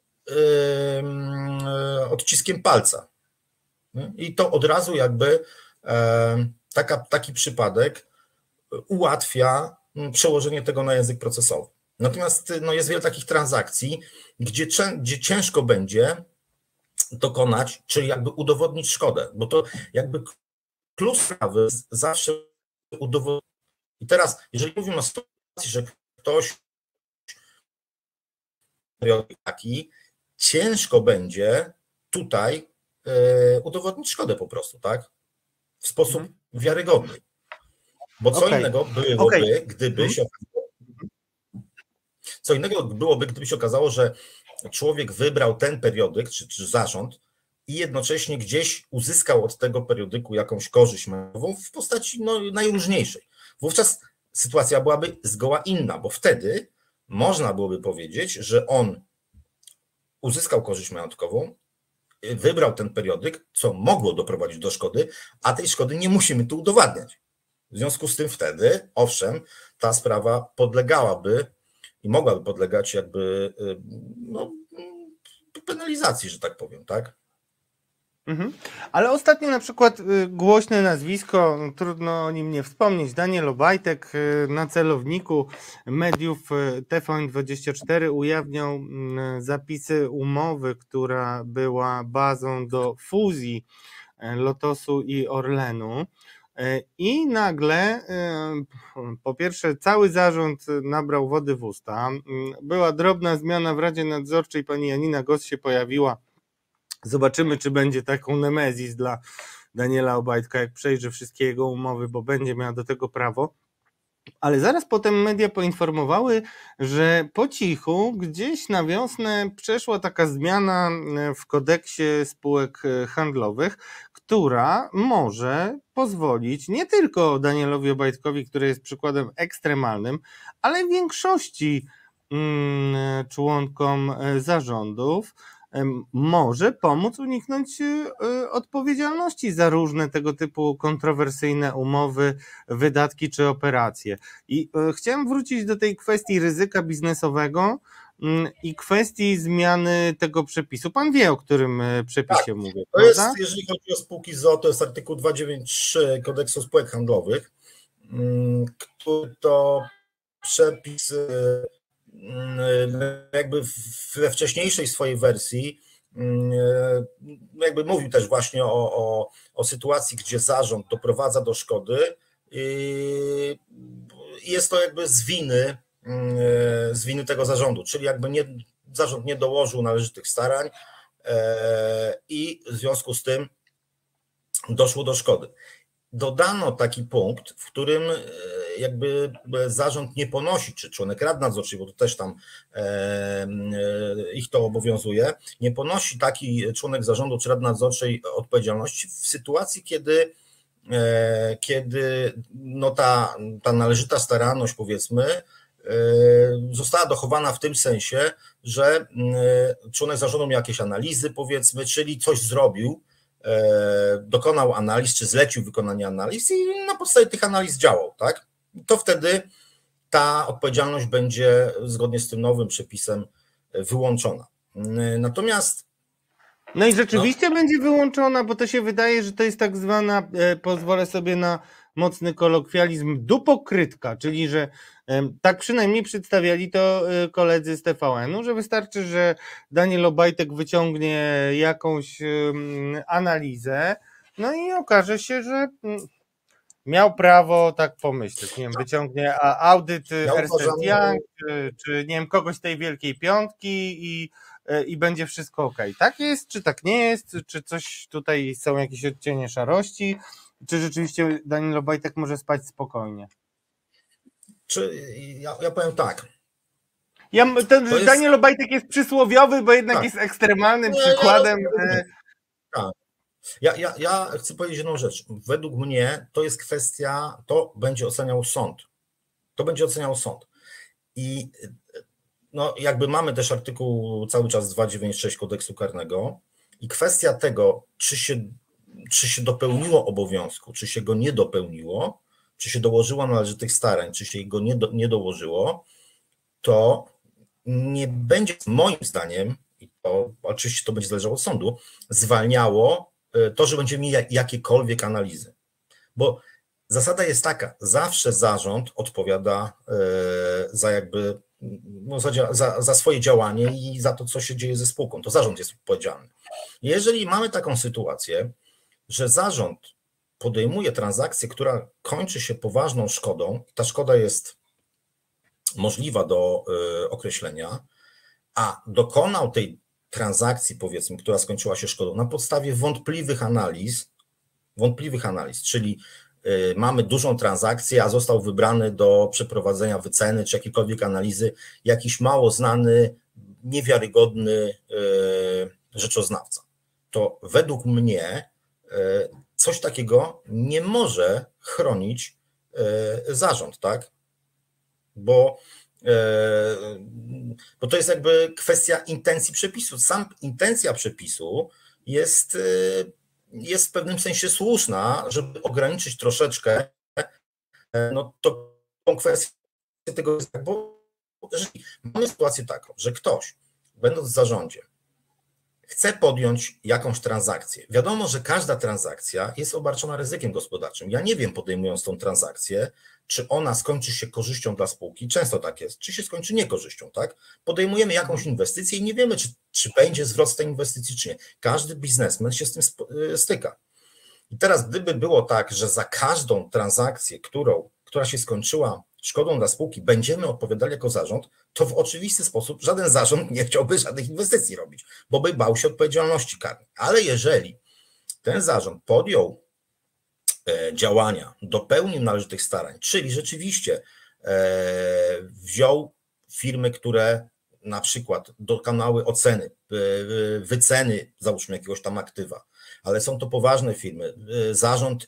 odciskiem palca. I to od razu jakby taki przypadek ułatwia przełożenie tego na język procesowy. Natomiast jest wiele takich transakcji, gdzie ciężko będzie dokonać, czyli jakby udowodnić szkodę, bo to jakby klucz sprawy zawsze udowodnić. I teraz, jeżeli mówimy o sytuacji, że ktoś taki, ciężko będzie tutaj udowodnić szkodę po prostu, tak? W sposób wiarygodny. Bo co innego byłoby, gdyby się okazało, że człowiek wybrał ten periodyk, czy zarząd i jednocześnie gdzieś uzyskał od tego periodyku jakąś korzyść majątkową w postaci najróżniejszej. Wówczas sytuacja byłaby zgoła inna, bo wtedy można byłoby powiedzieć, że on uzyskał korzyść majątkową, wybrał ten periodyk, co mogło doprowadzić do szkody, a tej szkody nie musimy tu udowadniać. W związku z tym wtedy, owszem, ta sprawa podlegałaby i mogłaby podlegać jakby penalizacji, że tak powiem, tak? Ale ostatnio na przykład głośne nazwisko, trudno o nim nie wspomnieć, Daniel Obajtek na celowniku mediów TVN24 ujawniał zapisy umowy, która była bazą do fuzji Lotosu i Orlenu. I nagle, po pierwsze, cały zarząd nabrał wody w usta. Była drobna zmiana w Radzie Nadzorczej, pani Janina Gos się pojawiła. Zobaczymy, czy będzie taką nemezis dla Daniela Obajtka, jak przejrzy wszystkie jego umowy, bo będzie miał do tego prawo. Ale zaraz potem media poinformowały, że po cichu gdzieś na wiosnę przeszła taka zmiana w kodeksie spółek handlowych, która może pozwolić nie tylko Danielowi Obajtkowi, który jest przykładem ekstremalnym, ale większości członkom zarządów, może pomóc uniknąć odpowiedzialności za różne tego typu kontrowersyjne umowy, wydatki czy operacje. I chciałem wrócić do tej kwestii ryzyka biznesowego i kwestii zmiany tego przepisu. Pan wie, o którym przepisie mówię, to prawda? jest, jeżeli chodzi o spółki z o.o., to jest artykuł 293 Kodeksu Spółek Handlowych, który to przepis jakby we wcześniejszej swojej wersji jakby mówił też właśnie o sytuacji, gdzie zarząd doprowadza do szkody i jest to jakby z winy tego zarządu, czyli jakby zarząd nie dołożył należytych starań i w związku z tym doszło do szkody. Dodano taki punkt, w którym jakby zarząd nie ponosi, czy członek rady nadzorczej, bo to też tam ich to obowiązuje, nie ponosi taki członek zarządu czy rady nadzorczej odpowiedzialności w sytuacji, kiedy no ta należyta staranność, powiedzmy, została dochowana w tym sensie, że członek zarządu miał jakieś analizy, powiedzmy, czyli coś zrobił, dokonał analiz, czy zlecił wykonanie analiz i na podstawie tych analiz działał, tak? To wtedy ta odpowiedzialność będzie zgodnie z tym nowym przepisem wyłączona. Natomiast no i rzeczywiście będzie wyłączona, bo to się wydaje, że to jest tak zwana, pozwolę sobie na mocny kolokwializm, dupokrytka, czyli że tak przynajmniej przedstawiali to koledzy z TVN-u, że wystarczy, że Daniel Obajtek wyciągnie jakąś analizę, no i okaże się, że miał prawo tak pomyśleć, nie wiem, wyciągnie audyt Ernst & Young, czy nie wiem, kogoś z tej Wielkiej Piątki i będzie wszystko ok. Tak jest, czy tak nie jest, czy coś tutaj są jakieś odcienie szarości, czy rzeczywiście Daniel Obajtek może spać spokojnie? Ja powiem tak. Daniel Obajtek jest przysłowiowy, bo jednak jest ekstremalnym przykładem. Tak. Ja chcę powiedzieć jedną rzecz. Według mnie to jest kwestia, to będzie oceniał sąd. To będzie oceniał sąd. I no jakby mamy też artykuł cały czas 296 Kodeksu Karnego i kwestia tego, czy się dopełniło obowiązku, czy się go nie dopełniło, czy się dołożyło należytych starań, czy się go nie dołożyło, to nie będzie moim zdaniem, i to oczywiście to będzie zależało od sądu, zwalniało to, że będziemy mieli jakiekolwiek analizy. Bo zasada jest taka, zawsze zarząd odpowiada za jakby za swoje działanie i za to, co się dzieje ze spółką. To zarząd jest odpowiedzialny. Jeżeli mamy taką sytuację, że zarząd podejmuje transakcję, która kończy się poważną szkodą, ta szkoda jest możliwa do określenia, a dokonał tej transakcji, powiedzmy, która skończyła się szkodą na podstawie wątpliwych analiz, czyli mamy dużą transakcję, a został wybrany do przeprowadzenia wyceny czy jakiejkolwiek analizy jakiś mało znany, niewiarygodny rzeczoznawca. To według mnie coś takiego nie może chronić zarząd, tak? bo to jest jakby kwestia intencji przepisu. Intencja przepisu jest w pewnym sensie słuszna, żeby ograniczyć troszeczkę tą kwestię tego, bo jeżeli mamy sytuację taką, że ktoś, będąc w zarządzie, chce podjąć jakąś transakcję. Wiadomo, że każda transakcja jest obarczona ryzykiem gospodarczym. Ja nie wiem, podejmując tą transakcję, czy ona skończy się korzyścią dla spółki. Często tak jest. Czy się skończy niekorzyścią, tak? Podejmujemy jakąś inwestycję i nie wiemy, czy będzie zwrot z tej inwestycji, czy nie. Każdy biznesmen się z tym styka. I teraz, gdyby było tak, że za każdą transakcję, która się skończyła szkodą dla spółki, będziemy odpowiadali jako zarząd, to w oczywisty sposób żaden zarząd nie chciałby żadnych inwestycji robić, bo by bał się odpowiedzialności karnej. Ale jeżeli ten zarząd podjął działania, dopełnił należytych starań, czyli rzeczywiście wziął firmy, które na przykład dokonały oceny, wyceny, załóżmy jakiegoś tam aktywa, ale są to poważne firmy, zarząd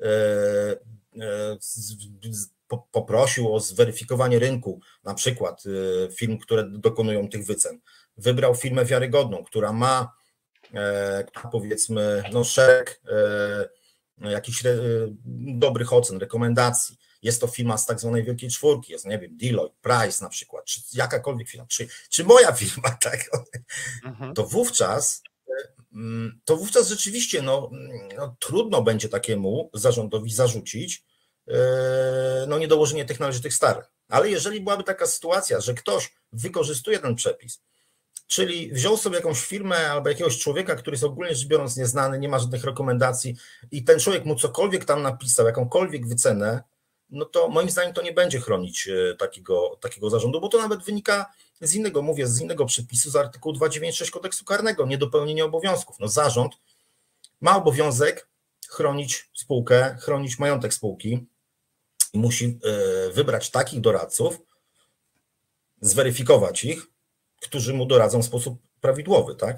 poprosił o zweryfikowanie rynku, na przykład firm, które dokonują tych wycen. Wybrał firmę wiarygodną, która ma powiedzmy szereg jakichś dobrych ocen, rekomendacji. Jest to firma z tak zwanej wielkiej czwórki, jest, nie wiem, Deloitte, Price na przykład, czy jakakolwiek firma, czy moja firma, tak? To wówczas rzeczywiście trudno będzie takiemu zarządowi zarzucić niedołożenie tych należytych starań. Ale jeżeli byłaby taka sytuacja, że ktoś wykorzystuje ten przepis, czyli wziął sobie jakąś firmę albo jakiegoś człowieka, który jest ogólnie rzecz biorąc nieznany, nie ma żadnych rekomendacji i ten człowiek mu cokolwiek tam napisał, jakąkolwiek wycenę, no to moim zdaniem to nie będzie chronić takiego zarządu, bo to nawet wynika z innego przepisu, z artykułu 296 kodeksu karnego, niedopełnienie obowiązków. Zarząd ma obowiązek chronić spółkę, chronić majątek spółki i musi wybrać takich doradców, zweryfikować ich, którzy mu doradzą w sposób prawidłowy, tak?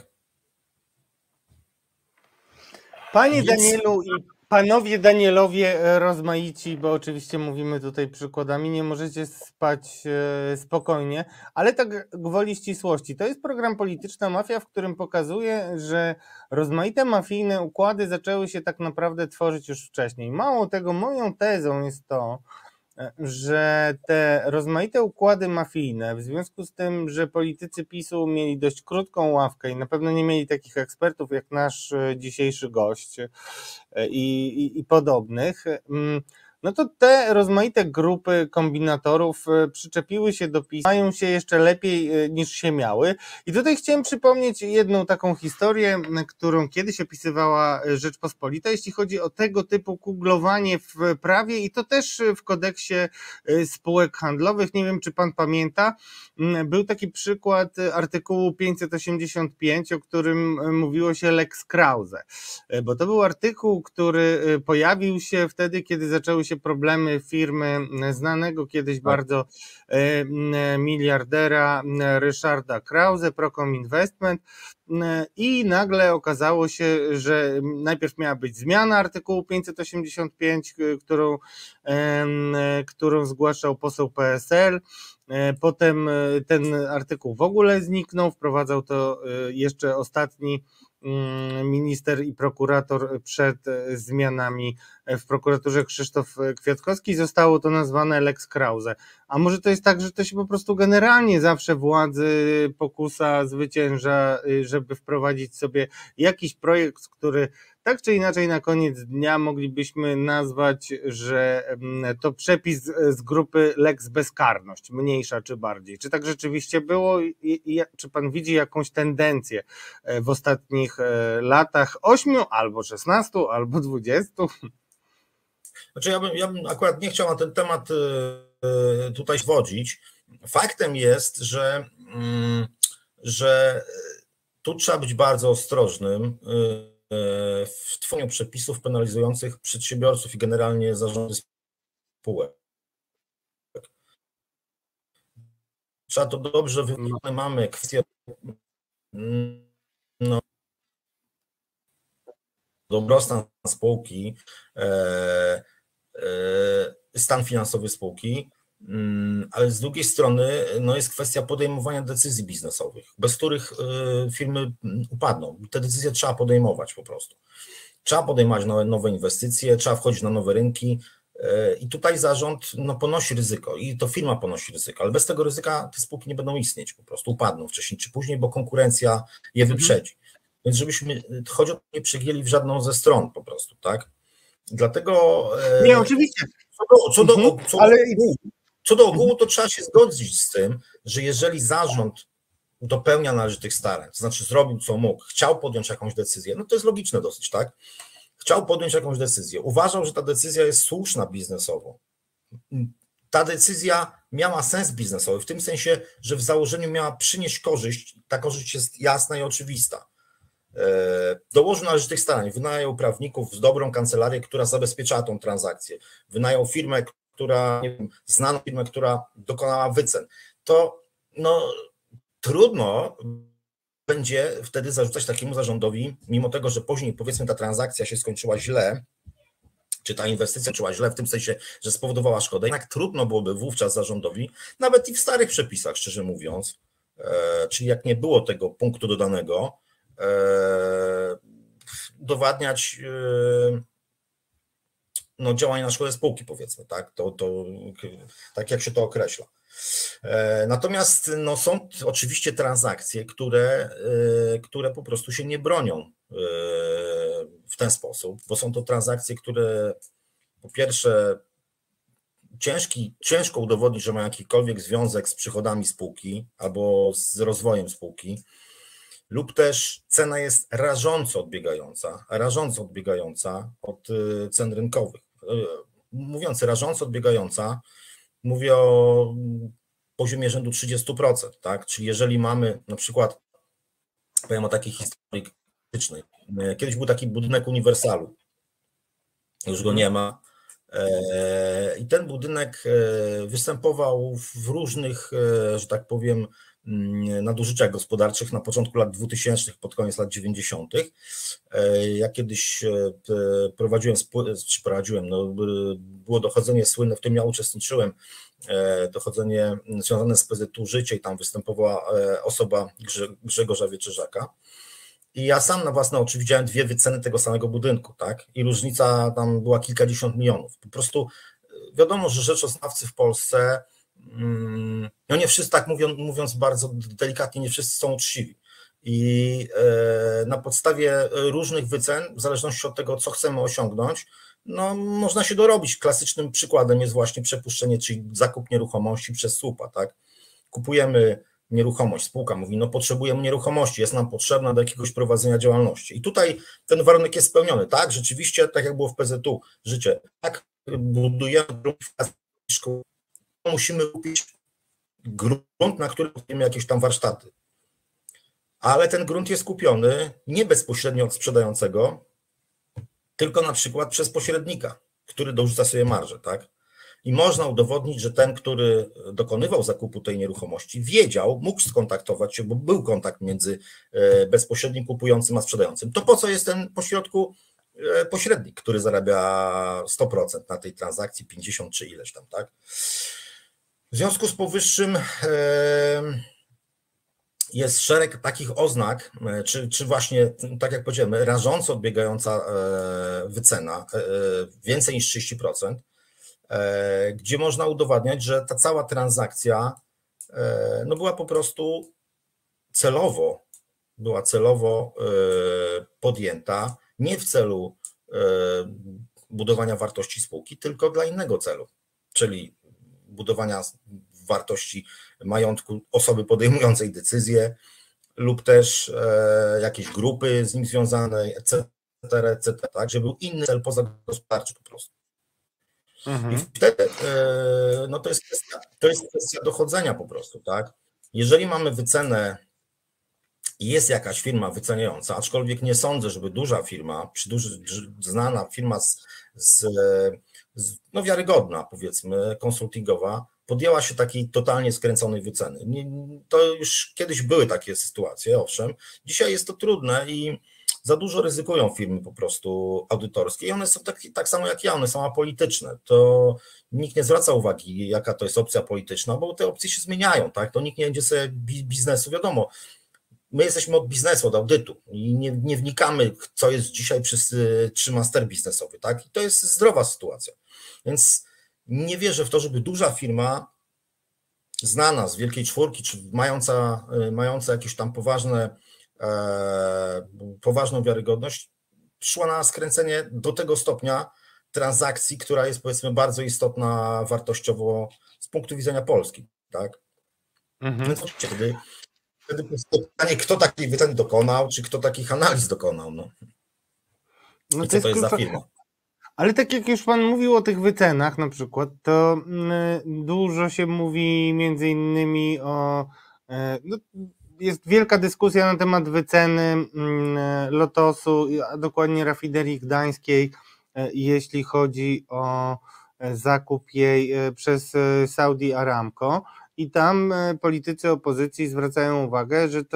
Panie Danielu i panowie Danielowie rozmaici, bo oczywiście mówimy tutaj przykładami, nie możecie spać spokojnie, ale tak gwoli ścisłości. To jest program Polityczna Mafia, w którym pokazuje, że rozmaite mafijne układy zaczęły się tak naprawdę tworzyć już wcześniej. Mało tego, moją tezą jest to, że te rozmaite układy mafijne, w związku z tym, że politycy PiS-u mieli dość krótką ławkę i na pewno nie mieli takich ekspertów jak nasz dzisiejszy gość i podobnych, no to te rozmaite grupy kombinatorów przyczepiły się do PiS, mają się jeszcze lepiej niż się miały. I tutaj chciałem przypomnieć jedną taką historię, którą kiedyś opisywała Rzeczpospolita, jeśli chodzi o tego typu kuglowanie w prawie i to też w kodeksie spółek handlowych. Nie wiem, czy pan pamięta, był taki przykład artykułu 585, o którym mówiło się Lex Krause, bo to był artykuł, który pojawił się wtedy, kiedy zaczęły się problemy firmy znanego kiedyś bardzo miliardera Ryszarda Krause, Procom Investment, i nagle okazało się, że najpierw miała być zmiana artykułu 585, którą zgłaszał poseł PSL, potem ten artykuł w ogóle zniknął, wprowadzał to jeszcze ostatni minister i prokurator przed zmianami w prokuraturze Krzysztof Kwiatkowski, zostało to nazwane Lex Krause. A może to jest tak, że to się po prostu generalnie zawsze władzy pokusa zwycięża, żeby wprowadzić sobie jakiś projekt, który tak czy inaczej na koniec dnia moglibyśmy nazwać, że to przepis z grupy Lex Bezkarność, mniejsza czy bardziej. Czy tak rzeczywiście było? Czy pan widzi jakąś tendencję w ostatnich latach, 8 albo 16 albo 20? Znaczy ja bym akurat nie chciał na ten temat tutaj wodzić. Faktem jest, że tu trzeba być bardzo ostrożnym w tworzeniu przepisów penalizujących przedsiębiorców i generalnie zarządy spółek. Trzeba to dobrze wyjaśnić. Mamy kwestię dobrostan spółki, stan finansowy spółki, ale z drugiej strony no jest kwestia podejmowania decyzji biznesowych, bez których firmy upadną. Te decyzje trzeba podejmować po prostu. Trzeba podejmować nowe inwestycje, trzeba wchodzić na nowe rynki i tutaj zarząd no, ponosi ryzyko i to firma ponosi ryzyko, ale bez tego ryzyka te spółki nie będą istnieć, po prostu upadną wcześniej czy później, bo konkurencja je wyprzedzi. Więc żebyśmy, chodzi o to, nie przegięli w żadną ze stron po prostu, tak? Dlatego... Nie, oczywiście. Co do ogółu, to trzeba się zgodzić z tym, że jeżeli zarząd dopełnia należytych starań, to znaczy zrobił co mógł, chciał podjąć jakąś decyzję, no to jest logiczne dosyć, tak? Chciał podjąć jakąś decyzję, uważał, że ta decyzja jest słuszna biznesowo. Ta decyzja miała sens biznesowy, w tym sensie, że w założeniu miała przynieść korzyść, ta korzyść jest jasna i oczywista. Dołożył należytych starań, wynajął prawników z dobrą kancelarię, która zabezpieczała tą transakcję, wynajął firmę, która, nie wiem, znaną firmę, która dokonała wycen, to no, trudno będzie wtedy zarzucać takiemu zarządowi, mimo tego, że później powiedzmy ta transakcja się skończyła źle, czy ta inwestycja skończyła źle w tym sensie, że spowodowała szkodę, jednak trudno byłoby wówczas zarządowi, nawet i w starych przepisach, szczerze mówiąc, czyli jak nie było tego punktu dodanego, udowadniać no, działania na szkodę spółki, powiedzmy, tak? To tak jak się to określa. Natomiast no, są oczywiście transakcje, które po prostu się nie bronią w ten sposób, bo są to transakcje, które po pierwsze ciężko udowodnić, że ma jakikolwiek związek z przychodami spółki albo z rozwojem spółki, lub też cena jest rażąco odbiegająca od cen rynkowych. Mówiąc rażąco odbiegająca, mówię o poziomie rzędu 30%, tak? Czyli jeżeli mamy na przykład, powiem o takiej historii krytycznej, kiedyś był taki budynek Uniwersalu, już go nie ma, i ten budynek występował w różnych, że tak powiem, nadużyciach gospodarczych na początku lat 2000, pod koniec lat 90. Ja kiedyś prowadziłem, no, było dochodzenie słynne, w którym ja uczestniczyłem, dochodzenie związane z PZU Życie i tam występowała osoba Grzegorza Wieczerzaka. I ja sam na własne oczy widziałem dwie wyceny tego samego budynku, tak? I różnica tam była kilkadziesiąt milionów. Po prostu wiadomo, że rzeczoznawcy w Polsce, no nie wszyscy, tak mówiąc bardzo delikatnie, nie wszyscy są uczciwi. I na podstawie różnych wycen, w zależności od tego, co chcemy osiągnąć, no można się dorobić. Klasycznym przykładem jest właśnie przepuszczenie, czyli zakup nieruchomości przez słupa, tak? Kupujemy nieruchomość, spółka mówi, no potrzebujemy nieruchomości, jest nam potrzebna do jakiegoś prowadzenia działalności. I tutaj ten warunek jest spełniony, tak? Rzeczywiście, tak jak było w PZU Życie, tak budujemy grunt, musimy kupić grunt, na którym budujemy jakieś tam warsztaty. Ale ten grunt jest kupiony nie bezpośrednio od sprzedającego, tylko na przykład przez pośrednika, który dorzuca sobie marżę, tak? I można udowodnić, że ten, który dokonywał zakupu tej nieruchomości, wiedział, mógł skontaktować się, bo był kontakt między bezpośrednim kupującym a sprzedającym. To po co jest ten pośrodku pośrednik, który zarabia 100% na tej transakcji, 50 czy ileś tam, tak? W związku z powyższym jest szereg takich oznak, czy właśnie, tak jak powiedziałem, rażąco odbiegająca wycena, więcej niż 30%, gdzie można udowadniać, że ta cała transakcja no była po prostu celowo podjęta, nie w celu budowania wartości spółki, tylko dla innego celu, czyli budowania wartości majątku osoby podejmującej decyzje lub też jakiejś grupy z nim związanej, etc., tak, żeby był inny cel pozagospodarczy po prostu. I wtedy no to jest kwestia dochodzenia po prostu, tak? Jeżeli mamy wycenę i jest jakaś firma wyceniająca, aczkolwiek nie sądzę, żeby duża firma, znana firma no wiarygodna, powiedzmy, konsultingowa, podjęła się takiej totalnie skręconej wyceny. To już kiedyś były takie sytuacje, owszem. Dzisiaj jest to trudne i za dużo ryzykują firmy po prostu audytorskie i one są tak samo jak ja, one są apolityczne. To nikt nie zwraca uwagi, jaka to jest opcja polityczna, bo te opcje się zmieniają, tak? To nikt nie będzie sobie biznesu, wiadomo. My jesteśmy od biznesu, od audytu i nie wnikamy, co jest dzisiaj przez master biznesowy, tak? I to jest zdrowa sytuacja. Więc nie wierzę w to, żeby duża firma znana z Wielkiej Czwórki, czy mająca jakieś tam poważną wiarygodność, szła na skręcenie do tego stopnia transakcji, która jest, powiedzmy, bardzo istotna wartościowo z punktu widzenia Polski, tak? Więc oczywiście wtedy pytanie, kto takiej wycen dokonał, czy kto takich analiz dokonał, no. I co to jest za firma? Ale tak jak już Pan mówił o tych wycenach na przykład, to dużo się mówi między innymi o... No, jest wielka dyskusja na temat wyceny Lotosu, a dokładnie rafinerii gdańskiej, jeśli chodzi o zakup jej przez Saudi Aramco. I tam politycy opozycji zwracają uwagę, że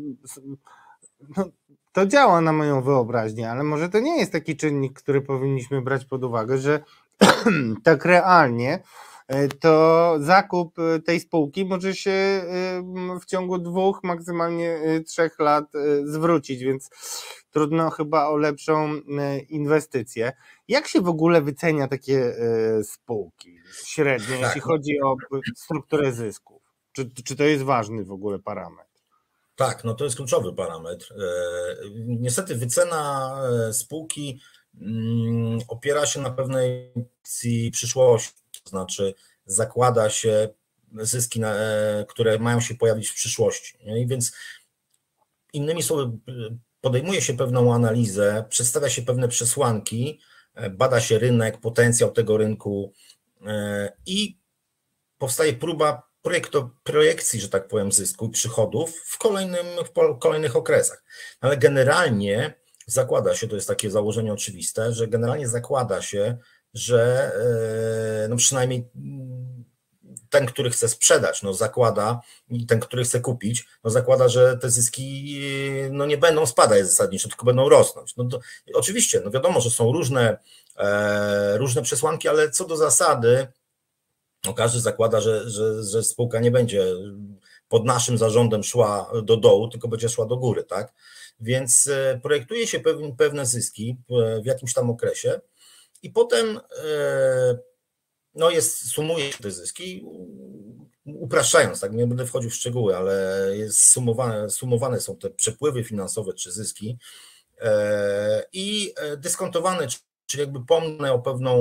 to działa na moją wyobraźnię, ale może to nie jest taki czynnik, który powinniśmy brać pod uwagę, że tak realnie to zakup tej spółki może się w ciągu 2, maksymalnie 3 lat zwrócić, więc trudno chyba o lepszą inwestycję. Jak się w ogóle wycenia takie spółki średnio, jeśli chodzi o strukturę zysków? Czy to jest ważny w ogóle parametr? Tak, no to jest kluczowy parametr. Niestety wycena spółki opiera się na pewnej przyszłości, to znaczy zakłada się zyski, które mają się pojawić w przyszłości. I więc innymi słowy, podejmuje się pewną analizę, przedstawia się pewne przesłanki, bada się rynek, potencjał tego rynku i powstaje próba projekcji, że tak powiem, zysku i przychodów w kolejnych okresach. Ale generalnie zakłada się, to jest takie założenie oczywiste, że generalnie zakłada się, że no przynajmniej ten, który chce sprzedać, no zakłada, i ten, który chce kupić, no zakłada, że te zyski no nie będą spadać zasadniczo, tylko będą rosnąć. No to, oczywiście, no wiadomo, że są różne przesłanki, ale co do zasady, no każdy zakłada, że spółka nie będzie pod naszym zarządem szła do dołu, tylko będzie szła do góry, tak? Więc projektuje się pewne zyski w jakimś tam okresie i potem no sumuje się te zyski, upraszczając, tak, nie będę wchodził w szczegóły, ale sumowane są te przepływy finansowe czy zyski i dyskontowane, czyli jakby pomnę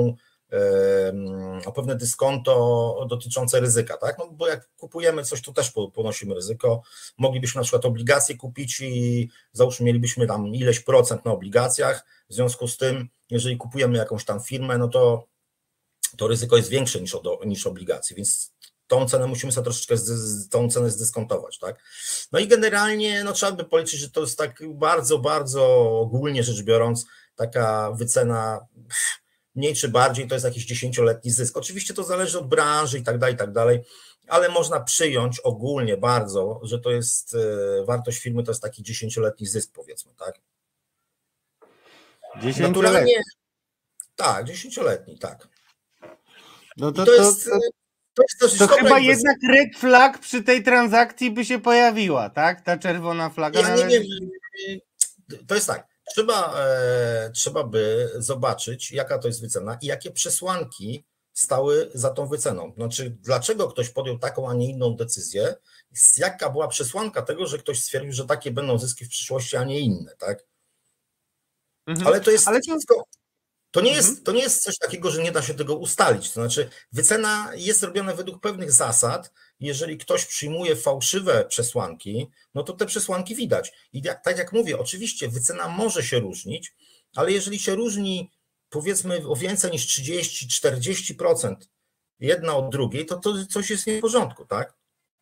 o pewne dyskonto dotyczące ryzyka, tak? No bo jak kupujemy coś, to też ponosimy ryzyko. Moglibyśmy na przykład obligacje kupić i załóżmy mielibyśmy tam ileś procent na obligacjach, w związku z tym, jeżeli kupujemy jakąś tam firmę, no to ryzyko jest większe niż obligacje, więc tą cenę musimy sobie troszeczkę tą cenę zdyskontować, tak? No i generalnie no trzeba by policzyć, że to jest tak bardzo, bardzo ogólnie rzecz biorąc taka wycena mniej czy bardziej to jest jakiś 10-letni zysk. Oczywiście to zależy od branży i tak dalej, ale można przyjąć ogólnie bardzo, że to jest wartość firmy, to jest taki 10-letni zysk, powiedzmy, tak? 10-letni? Naturalnie, tak, 10-letni, tak. No to jest chyba jednak red flag przy tej transakcji by się pojawiła, tak? Ta czerwona flaga. Ja nie wiem, to jest tak. Trzeba by zobaczyć, jaka to jest wycena i jakie przesłanki stały za tą wyceną. Znaczy, dlaczego ktoś podjął taką, a nie inną decyzję, jaka była przesłanka tego, że ktoś stwierdził, że takie będą zyski w przyszłości, a nie inne, tak? Ale to jest to nie jest coś takiego, że nie da się tego ustalić. To znaczy, wycena jest robiona według pewnych zasad. Jeżeli ktoś przyjmuje fałszywe przesłanki, no to te przesłanki widać. I tak jak mówię, oczywiście wycena może się różnić, ale jeżeli się różni, powiedzmy, o więcej niż 30-40% jedna od drugiej, to coś jest nie w porządku, tak?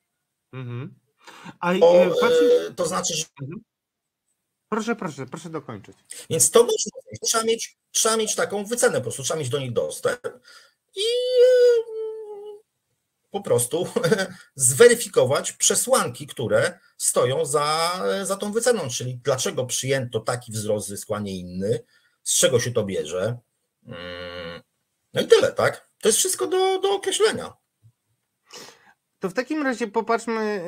To znaczy, że... Proszę dokończyć. Więc to trzeba mieć taką wycenę, po prostu trzeba mieć do nich dostęp po prostu zweryfikować przesłanki, które stoją za tą wyceną, czyli dlaczego przyjęto taki wzrost zysku, a nie inny, z czego się to bierze. No i tyle, tak? To jest wszystko do określenia. To w takim razie popatrzmy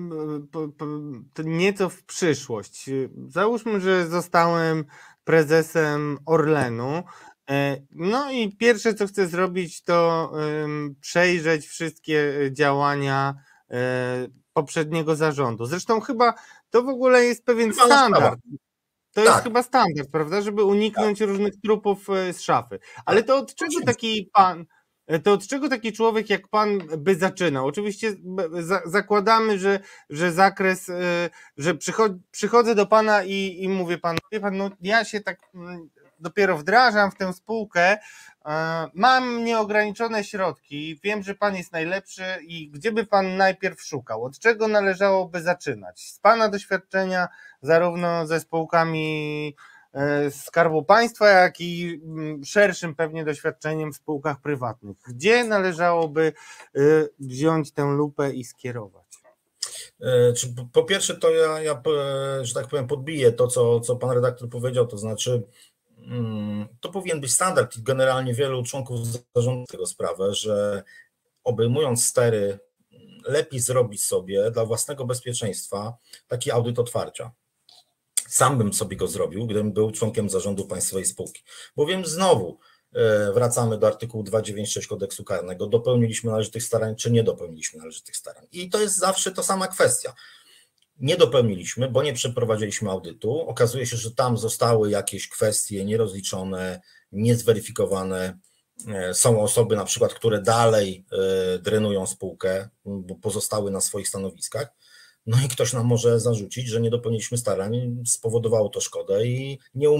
nieco w przyszłość. Załóżmy, że zostałem prezesem Orlenu. No i pierwsze, co chcę zrobić, to przejrzeć wszystkie działania poprzedniego zarządu. Zresztą chyba to w ogóle jest pewien standard. To jest chyba standard, prawda, żeby uniknąć różnych trupów z szafy. Ale to od czego taki człowiek jak pan by zaczynał? Oczywiście zakładamy, że zakres, że przychodzę do pana i mówię panu, wie pan, no ja się tak dopiero wdrażam w tę spółkę, mam nieograniczone środki, wiem, że pan jest najlepszy i gdzie by pan najpierw szukał? Od czego należałoby zaczynać? Z pana doświadczenia zarówno ze spółkami Skarbu Państwa, jak i szerszym pewnie doświadczeniem w spółkach prywatnych. Gdzie należałoby wziąć tę lupę i skierować? Po pierwsze, to ja że tak powiem, podbiję to, co pan redaktor powiedział, to znaczy to powinien być standard i generalnie wielu członków zarządu tego sprawę, że obejmując stery, lepiej zrobić sobie dla własnego bezpieczeństwa taki audyt otwarcia. Sam bym sobie go zrobił, gdybym był członkiem zarządu państwowej spółki. Bowiem znowu wracamy do artykułu 296 kodeksu karnego, dopełniliśmy należytych starań, czy nie dopełniliśmy należytych starań. I to jest zawsze ta sama kwestia. Nie dopełniliśmy, bo nie przeprowadziliśmy audytu. Okazuje się, że tam zostały jakieś kwestie nierozliczone, niezweryfikowane. Są osoby na przykład, które dalej drenują spółkę, bo pozostały na swoich stanowiskach. No i ktoś nam może zarzucić, że nie dopełniliśmy starań, spowodowało to szkodę i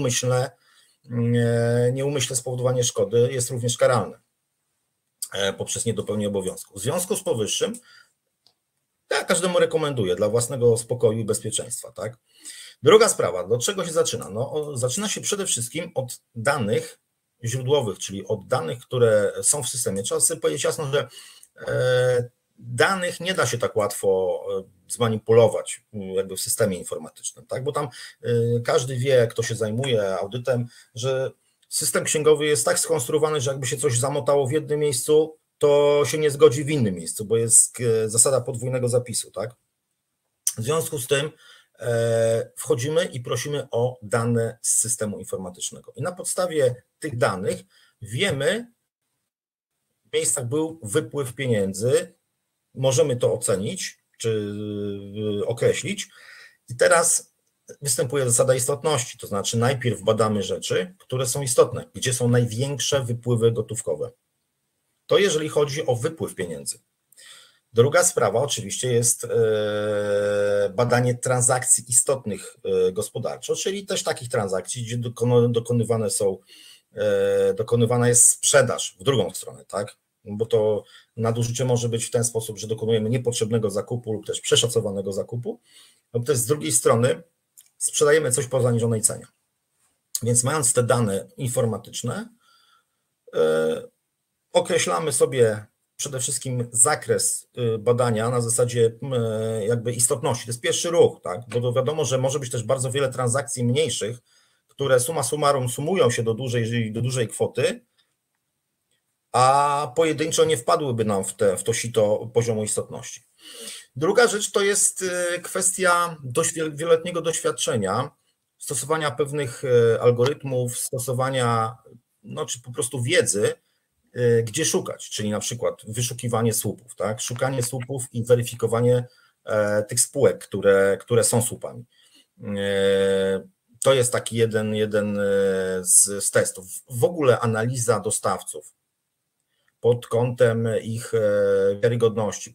nieumyślne spowodowanie szkody jest również karalne poprzez niedopełnienie obowiązku. W związku z powyższym ja każdemu rekomenduję dla własnego spokoju i bezpieczeństwa. Tak? Druga sprawa, do czego się zaczyna? No, zaczyna się przede wszystkim od danych źródłowych, czyli od danych, które są w systemie. Trzeba sobie powiedzieć jasno, że danych nie da się tak łatwo zmanipulować jakby w systemie informatycznym, tak? Bo tam każdy wie, kto się zajmuje audytem, że system księgowy jest tak skonstruowany, że jakby się coś zamotało w jednym miejscu, to się nie zgodzi w innym miejscu, bo jest zasada podwójnego zapisu, tak? W związku z tym wchodzimy i prosimy o dane z systemu informatycznego. I na podstawie tych danych wiemy, w miejscach był wypływ pieniędzy, możemy to ocenić, czy określić. I teraz występuje zasada istotności, to znaczy najpierw badamy rzeczy, które są istotne, gdzie są największe wypływy gotówkowe. To jeżeli chodzi o wypływ pieniędzy. Druga sprawa oczywiście jest badanie transakcji istotnych gospodarczo, czyli też takich transakcji, gdzie dokonywana jest sprzedaż w drugą stronę, tak? Bo to nadużycie może być w ten sposób, że dokonujemy niepotrzebnego zakupu lub też przeszacowanego zakupu, lub też z drugiej strony sprzedajemy coś po zaniżonej cenie. Więc mając te dane informatyczne, określamy sobie przede wszystkim zakres badania na zasadzie jakby istotności. To jest pierwszy ruch, tak? Bo to wiadomo, że może być też bardzo wiele transakcji mniejszych, które summa summarum sumują się do dużej kwoty, a pojedynczo nie wpadłyby nam w to sito poziomu istotności. Druga rzecz to jest kwestia wieloletniego doświadczenia, stosowania pewnych algorytmów, stosowania, czy po prostu wiedzy, gdzie szukać, czyli na przykład wyszukiwanie słupów, tak? Szukanie słupów i weryfikowanie tych spółek, które są słupami. To jest taki jeden z testów. W ogóle analiza dostawców pod kątem ich wiarygodności,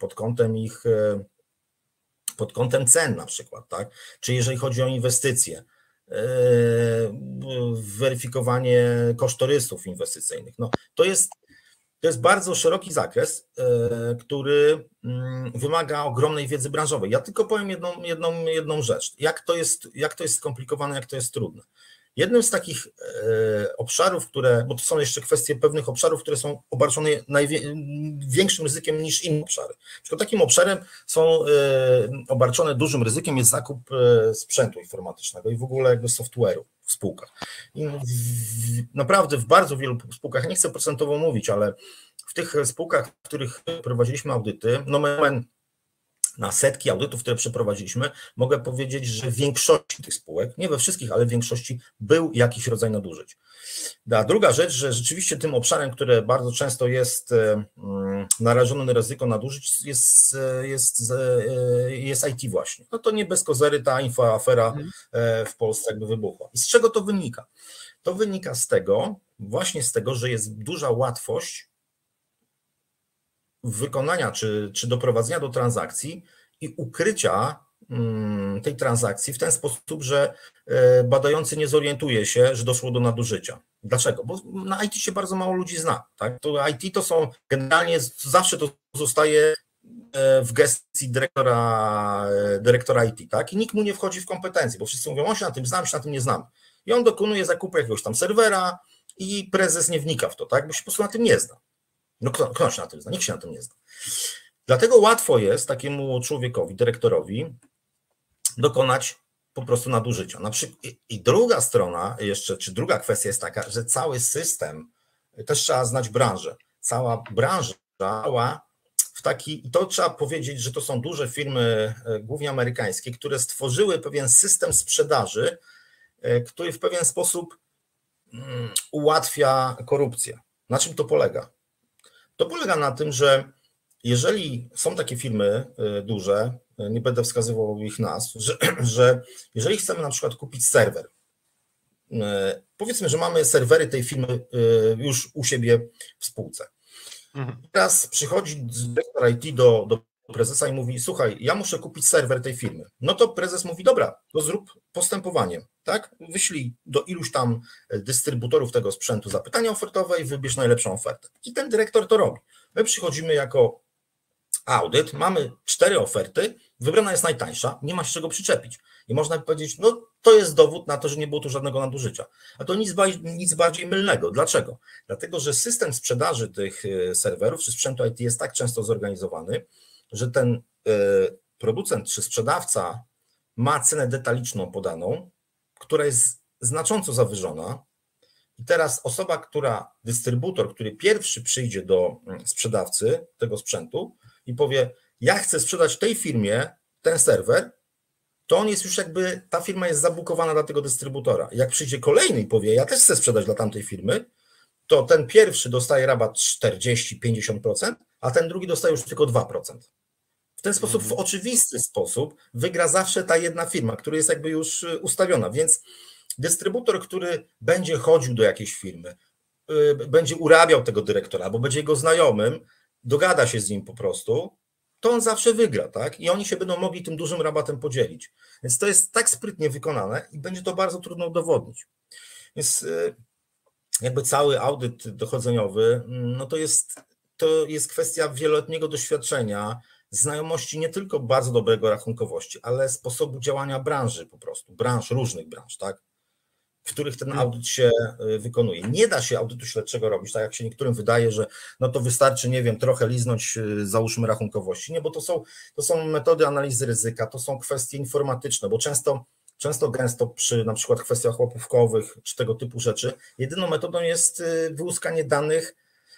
pod kątem cen na przykład, tak? Czy jeżeli chodzi o inwestycje, weryfikowanie kosztorysów inwestycyjnych. To jest bardzo szeroki zakres, który wymaga ogromnej wiedzy branżowej. Ja tylko powiem jedną rzecz. Jak to jest skomplikowane, jak to jest trudne. Jednym z takich obszarów, bo to są jeszcze kwestie pewnych obszarów, które są obarczone większym ryzykiem niż inne obszary. Takim obszarem są obarczone dużym ryzykiem jest zakup sprzętu informatycznego i w ogóle jakby software'u w spółkach. I naprawdę w bardzo wielu spółkach, nie chcę procentowo mówić, ale w tych spółkach, w których prowadziliśmy audyty, na setki audytów, które przeprowadziliśmy, mogę powiedzieć, że w większości tych spółek, nie we wszystkich, ale w większości był jakiś rodzaj nadużyć. A druga rzecz, że rzeczywiście tym obszarem, który bardzo często jest narażony na ryzyko nadużyć, jest IT właśnie. No to nie bez kozery ta infoafera w Polsce jakby wybuchła. I z czego to wynika? To wynika właśnie z tego, że jest duża łatwość wykonania czy doprowadzenia do transakcji i ukrycia tej transakcji w ten sposób, że badający nie zorientuje się, że doszło do nadużycia. Dlaczego? Bo na IT się bardzo mało ludzi zna. Tak? To IT to są generalnie zawsze to zostaje w gestii dyrektora IT, tak? I nikt mu nie wchodzi w kompetencje, bo wszyscy mówią, on się na tym znam, się na tym nie znam. I on dokonuje zakupu jakiegoś tam serwera i prezes nie wnika w to, tak? Bo się po prostu na tym nie zna. No kto się na tym zna? Nikt się na tym nie zna. Dlatego łatwo jest takiemu człowiekowi, dyrektorowi dokonać po prostu nadużycia. I druga strona jeszcze, czy druga kwestia jest taka, że cały system, też trzeba znać branżę. Cała branża działa i to trzeba powiedzieć, że to są duże firmy, głównie amerykańskie, które stworzyły pewien system sprzedaży, który w pewien sposób ułatwia korupcję. Na czym to polega? To polega na tym, że jeżeli są takie firmy duże, nie będę wskazywał ich nazw, że jeżeli chcemy na przykład kupić serwer, powiedzmy, że mamy serwery tej firmy już u siebie w spółce. Teraz przychodzi dyrektor IT do prezesa i mówi, słuchaj, ja muszę kupić serwer tej firmy. No to prezes mówi, dobra, to zrób postępowanie, tak? Wyślij do iluś tam dystrybutorów tego sprzętu zapytania ofertowe i wybierz najlepszą ofertę. I ten dyrektor to robi. My przychodzimy jako audyt, mamy 4 oferty, wybrana jest najtańsza, nie ma się czego przyczepić. I można powiedzieć, no to jest dowód na to, że nie było tu żadnego nadużycia. A to nic bardziej mylnego. Dlaczego? Dlatego, że system sprzedaży tych serwerów czy sprzętu IT jest tak często zorganizowany, że ten producent czy sprzedawca ma cenę detaliczną podaną, która jest znacząco zawyżona. I teraz dystrybutor, który pierwszy przyjdzie do sprzedawcy tego sprzętu i powie, ja chcę sprzedać tej firmie ten serwer, to on jest już ta firma jest zabukowana dla tego dystrybutora. Jak przyjdzie kolejny i powie, ja też chcę sprzedać dla tamtej firmy, to ten pierwszy dostaje rabat 40-50%, a ten drugi dostaje już tylko 2%. W ten sposób, w oczywisty sposób wygra zawsze ta jedna firma, która jest już ustawiona, więc dystrybutor, który będzie chodził do jakiejś firmy, będzie urabiał tego dyrektora, albo będzie jego znajomym, dogada się z nim po prostu, to on zawsze wygra, tak? I oni się będą mogli tym dużym rabatem podzielić. Więc to jest tak sprytnie wykonane i będzie to bardzo trudno udowodnić. Więc cały audyt dochodzeniowy, no to jest kwestia wieloletniego doświadczenia, znajomości nie tylko bardzo dobrego rachunkowości, ale sposobu działania branży po prostu, różnych branż, tak? W których ten audyt się wykonuje. Nie da się audytu śledczego robić, tak jak się niektórym wydaje, że no to wystarczy, nie wiem, trochę liznąć, załóżmy, rachunkowości. Nie, bo to są metody analizy ryzyka, to są kwestie informatyczne, bo gęsto przy na przykład kwestiach łapówkowych czy tego typu rzeczy, jedyną metodą jest wyłuskanie danych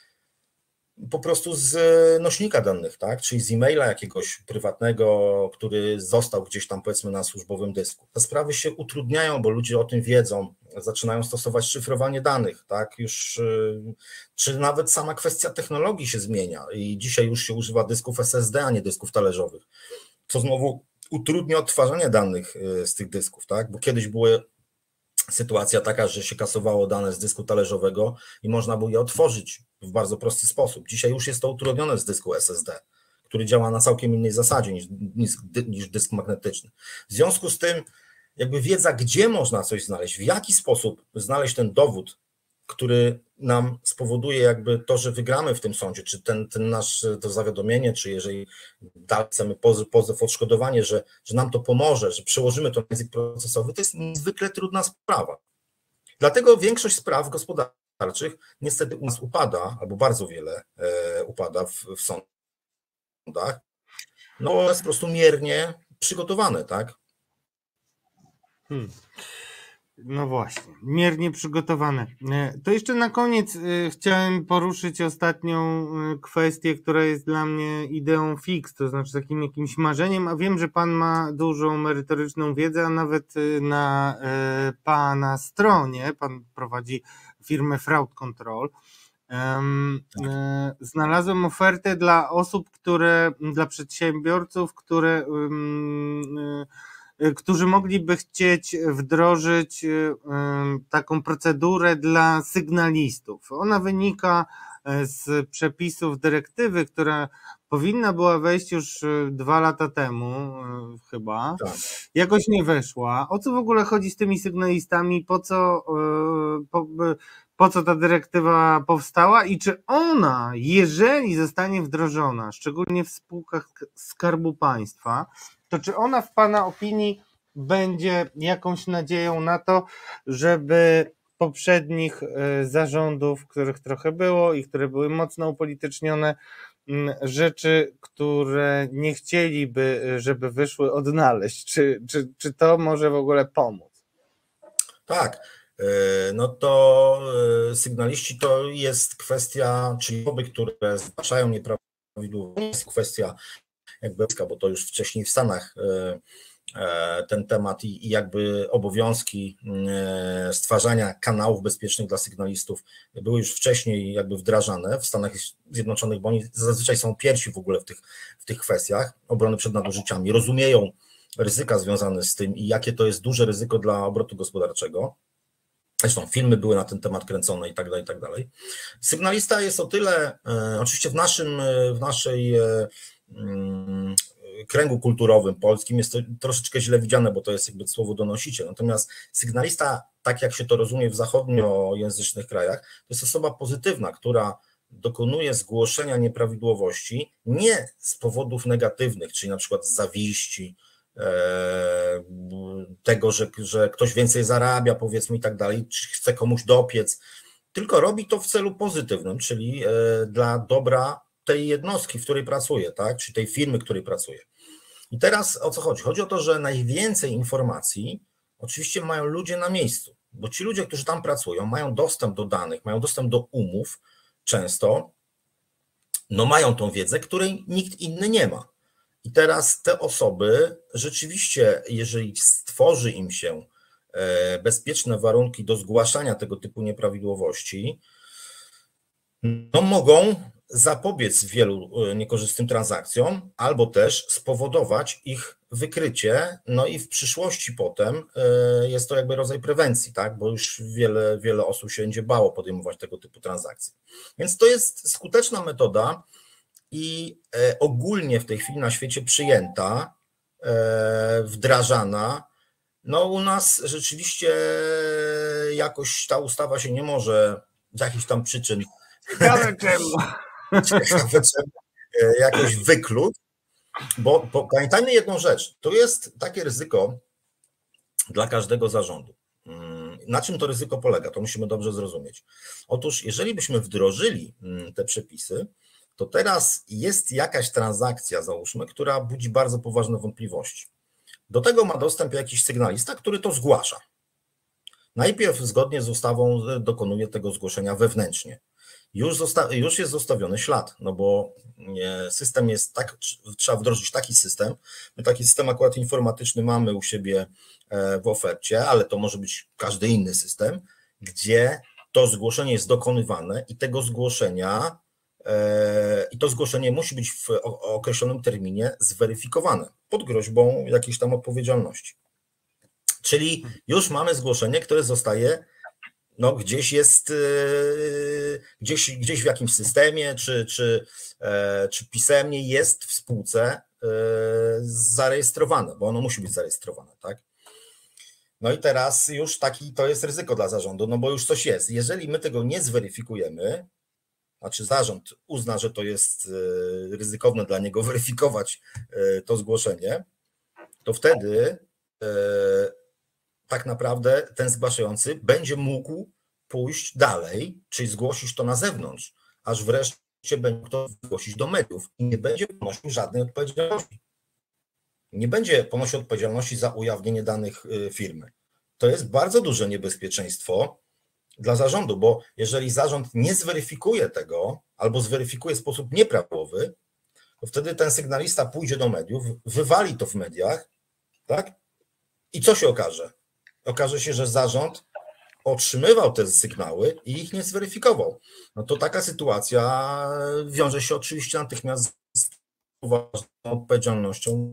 po prostu z nośnika danych, tak? Czyli z e-maila jakiegoś prywatnego, który został gdzieś tam, powiedzmy, na służbowym dysku. Te sprawy się utrudniają, bo ludzie o tym wiedzą, zaczynają stosować szyfrowanie danych, tak? Już, czy nawet sama kwestia technologii się zmienia i dzisiaj już się używa dysków SSD, a nie dysków talerzowych, co znowu utrudnia odtwarzanie danych z tych dysków, tak? Bo kiedyś była sytuacja taka, że się kasowało dane z dysku talerzowego i można było je otworzyć w bardzo prosty sposób. Dzisiaj już jest to utrudnione z dysku SSD, który działa na całkiem innej zasadzie niż dysk magnetyczny. W związku z tym wiedza, gdzie można coś znaleźć, w jaki sposób znaleźć ten dowód, który nam spowoduje to, że wygramy w tym sądzie, czy to zawiadomienie, czy jeżeli dalej chcemy pozew o odszkodowanie, że nam to pomoże, że przełożymy to na język procesowy, to jest niezwykle trudna sprawa. Dlatego większość spraw gospodarczych niestety u nas upada, albo bardzo wiele upada w sądach, no bo jest po prostu miernie przygotowane, tak? No właśnie, miernie przygotowane. To jeszcze na koniec chciałem poruszyć ostatnią kwestię, która jest dla mnie ideą fix, to znaczy takim jakimś marzeniem, a wiem, że pan ma dużą merytoryczną wiedzę, a nawet na pana stronie, pan prowadzi firmę Fraud Control. Znalazłem ofertę dla osób, dla przedsiębiorców, którzy mogliby chcieć wdrożyć taką procedurę dla sygnalistów. Ona wynika z przepisów dyrektywy, która powinna była wejść już 2 lata temu chyba. Tak. Jakoś nie weszła. O co w ogóle chodzi z tymi sygnalistami? Po co ta dyrektywa powstała i czy ona, jeżeli zostanie wdrożona, szczególnie w spółkach Skarbu Państwa, to czy ona w pana opinii będzie jakąś nadzieją na to, żeby poprzednich zarządów, których trochę było i które były mocno upolitycznione, rzeczy, które nie chcieliby, żeby wyszły, odnaleźć? Czy to może w ogóle pomóc? Tak, no to sygnaliści to jest kwestia, czyli osoby, które zgłaszają nieprawidłowości, jest kwestia jakby, bo to już wcześniej w Stanach ten temat i jakby obowiązki stwarzania kanałów bezpiecznych dla sygnalistów były już wcześniej jakby wdrażane w Stanach Zjednoczonych, bo oni zazwyczaj są pierwsi w ogóle w tych kwestiach obrony przed nadużyciami, rozumieją ryzyka związane z tym i jakie to jest duże ryzyko dla obrotu gospodarczego. Zresztą filmy były na ten temat kręcone i tak dalej, i tak dalej. Sygnalista jest o tyle, oczywiście w naszej kręgu kulturowym polskim jest to troszeczkę źle widziane, bo to jest jakby słowo donosiciel. Natomiast sygnalista, tak jak się to rozumie w zachodniojęzycznych krajach, to jest osoba pozytywna, która dokonuje zgłoszenia nieprawidłowości nie z powodów negatywnych, czyli na przykład z zawiści, tego, że ktoś więcej zarabia, powiedzmy i tak dalej, czy chce komuś dopiec, tylko robi to w celu pozytywnym, czyli dla dobra tej jednostki, w której pracuje, tak, czy tej firmy, w której pracuje. I teraz o co chodzi? Chodzi o to, że najwięcej informacji oczywiście mają ludzie na miejscu, bo ci ludzie, którzy tam pracują, mają dostęp do danych, mają dostęp do umów, często no mają tą wiedzę, której nikt inny nie ma. I teraz te osoby rzeczywiście, jeżeli stworzy im się bezpieczne warunki do zgłaszania tego typu nieprawidłowości, no mogą zapobiec wielu niekorzystnym transakcjom, albo też spowodować ich wykrycie, no i w przyszłości potem jest to jakby rodzaj prewencji, tak, bo już wiele osób się będzie bało podejmować tego typu transakcje. Więc to jest skuteczna metoda i ogólnie w tej chwili na świecie przyjęta, wdrażana. No u nas rzeczywiście jakoś ta ustawa się nie może z jakichś tam przyczyn jakoś wykluć, bo pamiętajmy jedną rzecz, to jest takie ryzyko dla każdego zarządu. Na czym to ryzyko polega? To musimy dobrze zrozumieć. Otóż jeżeli byśmy wdrożyli te przepisy, to teraz jest jakaś transakcja, załóżmy, która budzi bardzo poważne wątpliwości. Do tego ma dostęp jakiś sygnalista, który to zgłasza. Najpierw zgodnie z ustawą dokonuje tego zgłoszenia wewnętrznie. Już jest zostawiony ślad, no bo system jest tak, trzeba wdrożyć taki system. My taki system akurat informatyczny mamy u siebie w ofercie, ale to może być każdy inny system, gdzie to zgłoszenie jest dokonywane i to zgłoszenie musi być w określonym terminie zweryfikowane pod groźbą jakiejś tam odpowiedzialności. Czyli już mamy zgłoszenie, które zostaje, no gdzieś jest, gdzieś w jakimś systemie, czy pisemnie jest w spółce zarejestrowane, bo ono musi być zarejestrowane, tak? No i teraz już to jest ryzyko dla zarządu, no bo już coś jest. Jeżeli my tego nie zweryfikujemy, znaczy zarząd uzna, że to jest ryzykowne dla niego weryfikować to zgłoszenie, to wtedy tak naprawdę ten zgłaszający będzie mógł pójść dalej, czyli zgłosić to na zewnątrz, aż wreszcie będzie to zgłosić do mediów i nie będzie ponosił żadnej odpowiedzialności. Nie będzie ponosił odpowiedzialności za ujawnienie danych firmy. To jest bardzo duże niebezpieczeństwo dla zarządu, bo jeżeli zarząd nie zweryfikuje tego albo zweryfikuje w sposób nieprawidłowy, to wtedy ten sygnalista pójdzie do mediów, wywali to w mediach, tak? I co się okaże? Okaże się, że zarząd otrzymywał te sygnały i ich nie zweryfikował. No to taka sytuacja wiąże się oczywiście natychmiast z poważną odpowiedzialnością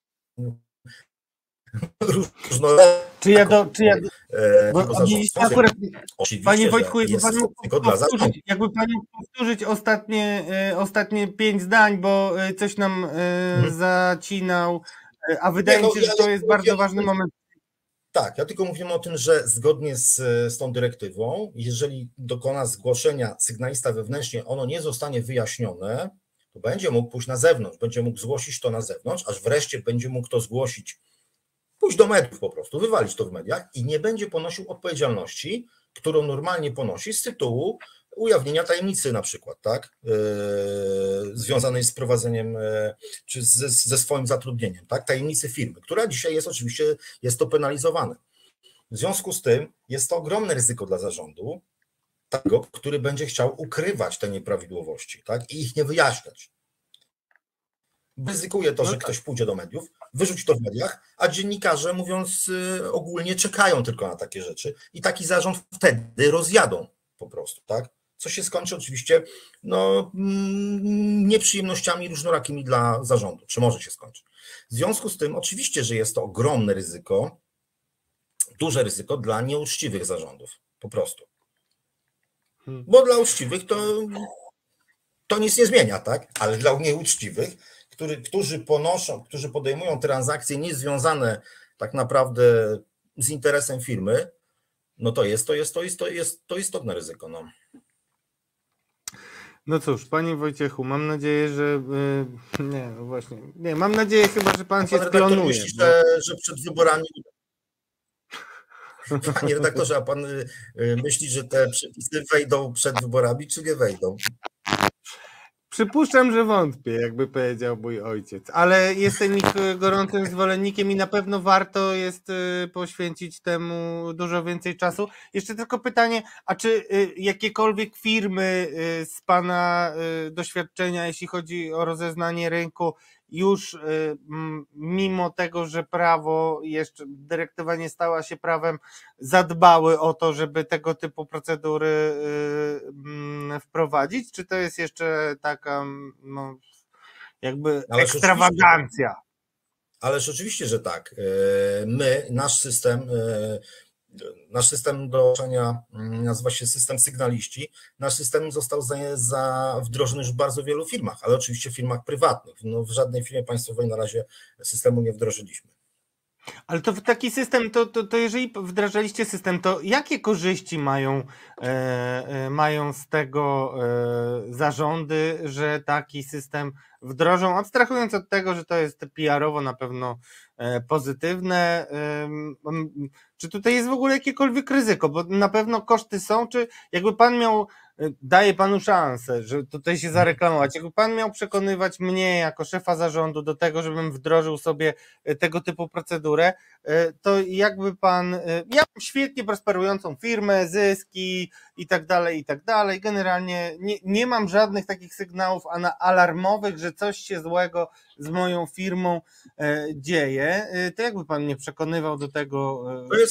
Panie Wojtku, jakby pan mógł powtórzyć ostatnie 5 zdań, bo coś nam zacinał, a wydaje mi się, że to jest bardzo ważny moment. Tak, ja tylko mówimy o tym, że zgodnie z tą dyrektywą, jeżeli dokona zgłoszenia sygnalista wewnętrznie, ono nie zostanie wyjaśnione, to będzie mógł pójść na zewnątrz, będzie mógł zgłosić to na zewnątrz, aż wreszcie będzie mógł to zgłosić, pójść do mediów po prostu, wywalić to w mediach i nie będzie ponosił odpowiedzialności, którą normalnie ponosi z tytułu ujawnienia tajemnicy na przykład, tak, związanej z prowadzeniem, czy ze swoim zatrudnieniem, tak, tajemnicy firmy, która dzisiaj jest oczywiście, jest to penalizowane. W związku z tym jest to ogromne ryzyko dla zarządu, tego, który będzie chciał ukrywać te nieprawidłowości, tak, i ich nie wyjaśniać. Ryzykuje to, że ktoś pójdzie do mediów, wyrzuci to w mediach, a dziennikarze, mówiąc ogólnie, czekają tylko na takie rzeczy i taki zarząd wtedy rozjadą po prostu, tak? Co się skończy oczywiście nieprzyjemnościami różnorakimi dla zarządu, czy może się skończyć. W związku z tym oczywiście, że jest to ogromne ryzyko, duże ryzyko dla nieuczciwych zarządów, po prostu. Bo dla uczciwych to nic nie zmienia, tak? Ale dla nieuczciwych, którzy podejmują transakcje niezwiązane tak naprawdę z interesem firmy, no to jest to istotne ryzyko. No cóż, panie Wojciechu, mam nadzieję, że mam nadzieję chyba, że pan się sklonuje. Myśli, że przed wyborami... Panie redaktorze, a pan myśli, że te przepisy wejdą przed wyborami, czy nie wejdą? Przypuszczam, że wątpię, jakby powiedział mój ojciec, ale jestem ich gorącym zwolennikiem i na pewno warto jest poświęcić temu dużo więcej czasu. Jeszcze tylko pytanie, a czy jakiekolwiek firmy z pana doświadczenia, jeśli chodzi o rozeznanie rynku, już mimo tego, że prawo jeszcze, dyrektywa nie stała się prawem, zadbały o to, żeby tego typu procedury wprowadzić? Czy to jest jeszcze taka jakby ekstrawagancja? Ależ oczywiście, że tak. Nasz system do orzeczenia nazywa się system sygnaliści. Nasz system został wdrożony już w bardzo wielu firmach, ale oczywiście w firmach prywatnych. W żadnej firmie państwowej na razie systemu nie wdrożyliśmy. Ale to taki system, to jeżeli wdrażaliście system, to jakie korzyści mają z tego zarządy, że taki system wdrożą, abstrahując od tego, że to jest PR-owo na pewno pozytywne, czy tutaj jest w ogóle jakiekolwiek ryzyko, bo na pewno koszty są, czy jakby pan miał, daję panu szansę, że tutaj się zareklamować, jakby pan miał przekonywać mnie jako szefa zarządu do tego, żebym wdrożył sobie tego typu procedurę, to jakby pan, ja mam świetnie prosperującą firmę, zyski i tak dalej, generalnie nie mam żadnych takich sygnałów alarmowych, że coś się złego z moją firmą dzieje, to jakby pan mnie przekonywał do tego?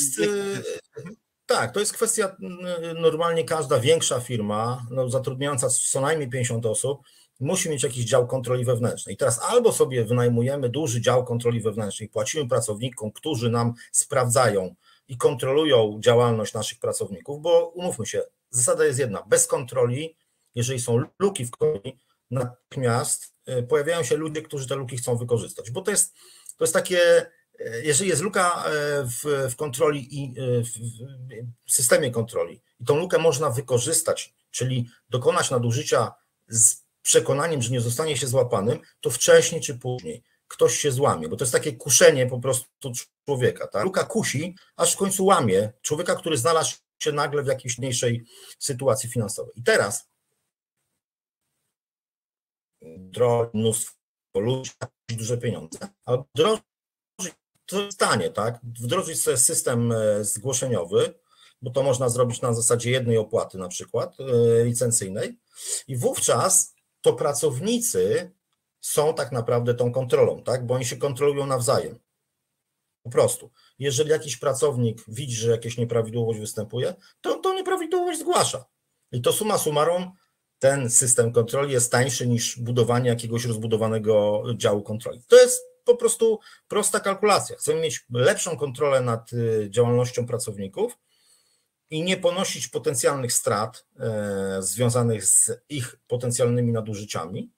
To jest kwestia, normalnie każda większa firma, zatrudniająca co najmniej 50 osób, musi mieć jakiś dział kontroli wewnętrznej. I teraz albo sobie wynajmujemy duży dział kontroli wewnętrznej, płacimy pracownikom, którzy nam sprawdzają i kontrolują działalność naszych pracowników, bo umówmy się, zasada jest jedna, bez kontroli, jeżeli są luki w kontroli, natychmiast pojawiają się ludzie, którzy te luki chcą wykorzystać, bo to jest takie, jeżeli jest luka w kontroli i w systemie kontroli i tą lukę można wykorzystać, czyli dokonać nadużycia z przekonaniem, że nie zostanie się złapanym, to wcześniej czy później ktoś się złamie, bo to jest takie kuszenie po prostu człowieka. Ta luka kusi, aż w końcu łamie człowieka, który znalazł się nagle w jakiejś mniejszej sytuacji finansowej. I teraz mnóstwo ludzi, duże pieniądze, ale wdrożyć to stanie, tak? Wdrożyć sobie system zgłoszeniowy, bo to można zrobić na zasadzie jednej opłaty na przykład licencyjnej i wówczas to pracownicy są tak naprawdę tą kontrolą, tak? Bo oni się kontrolują nawzajem. Po prostu. Jeżeli jakiś pracownik widzi, że jakaś nieprawidłowość występuje, to on tą nieprawidłowość zgłasza. I to summa summarum ten system kontroli jest tańszy niż budowanie jakiegoś rozbudowanego działu kontroli. To jest po prostu prosta kalkulacja. Chcemy mieć lepszą kontrolę nad działalnością pracowników i nie ponosić potencjalnych strat związanych z ich potencjalnymi nadużyciami,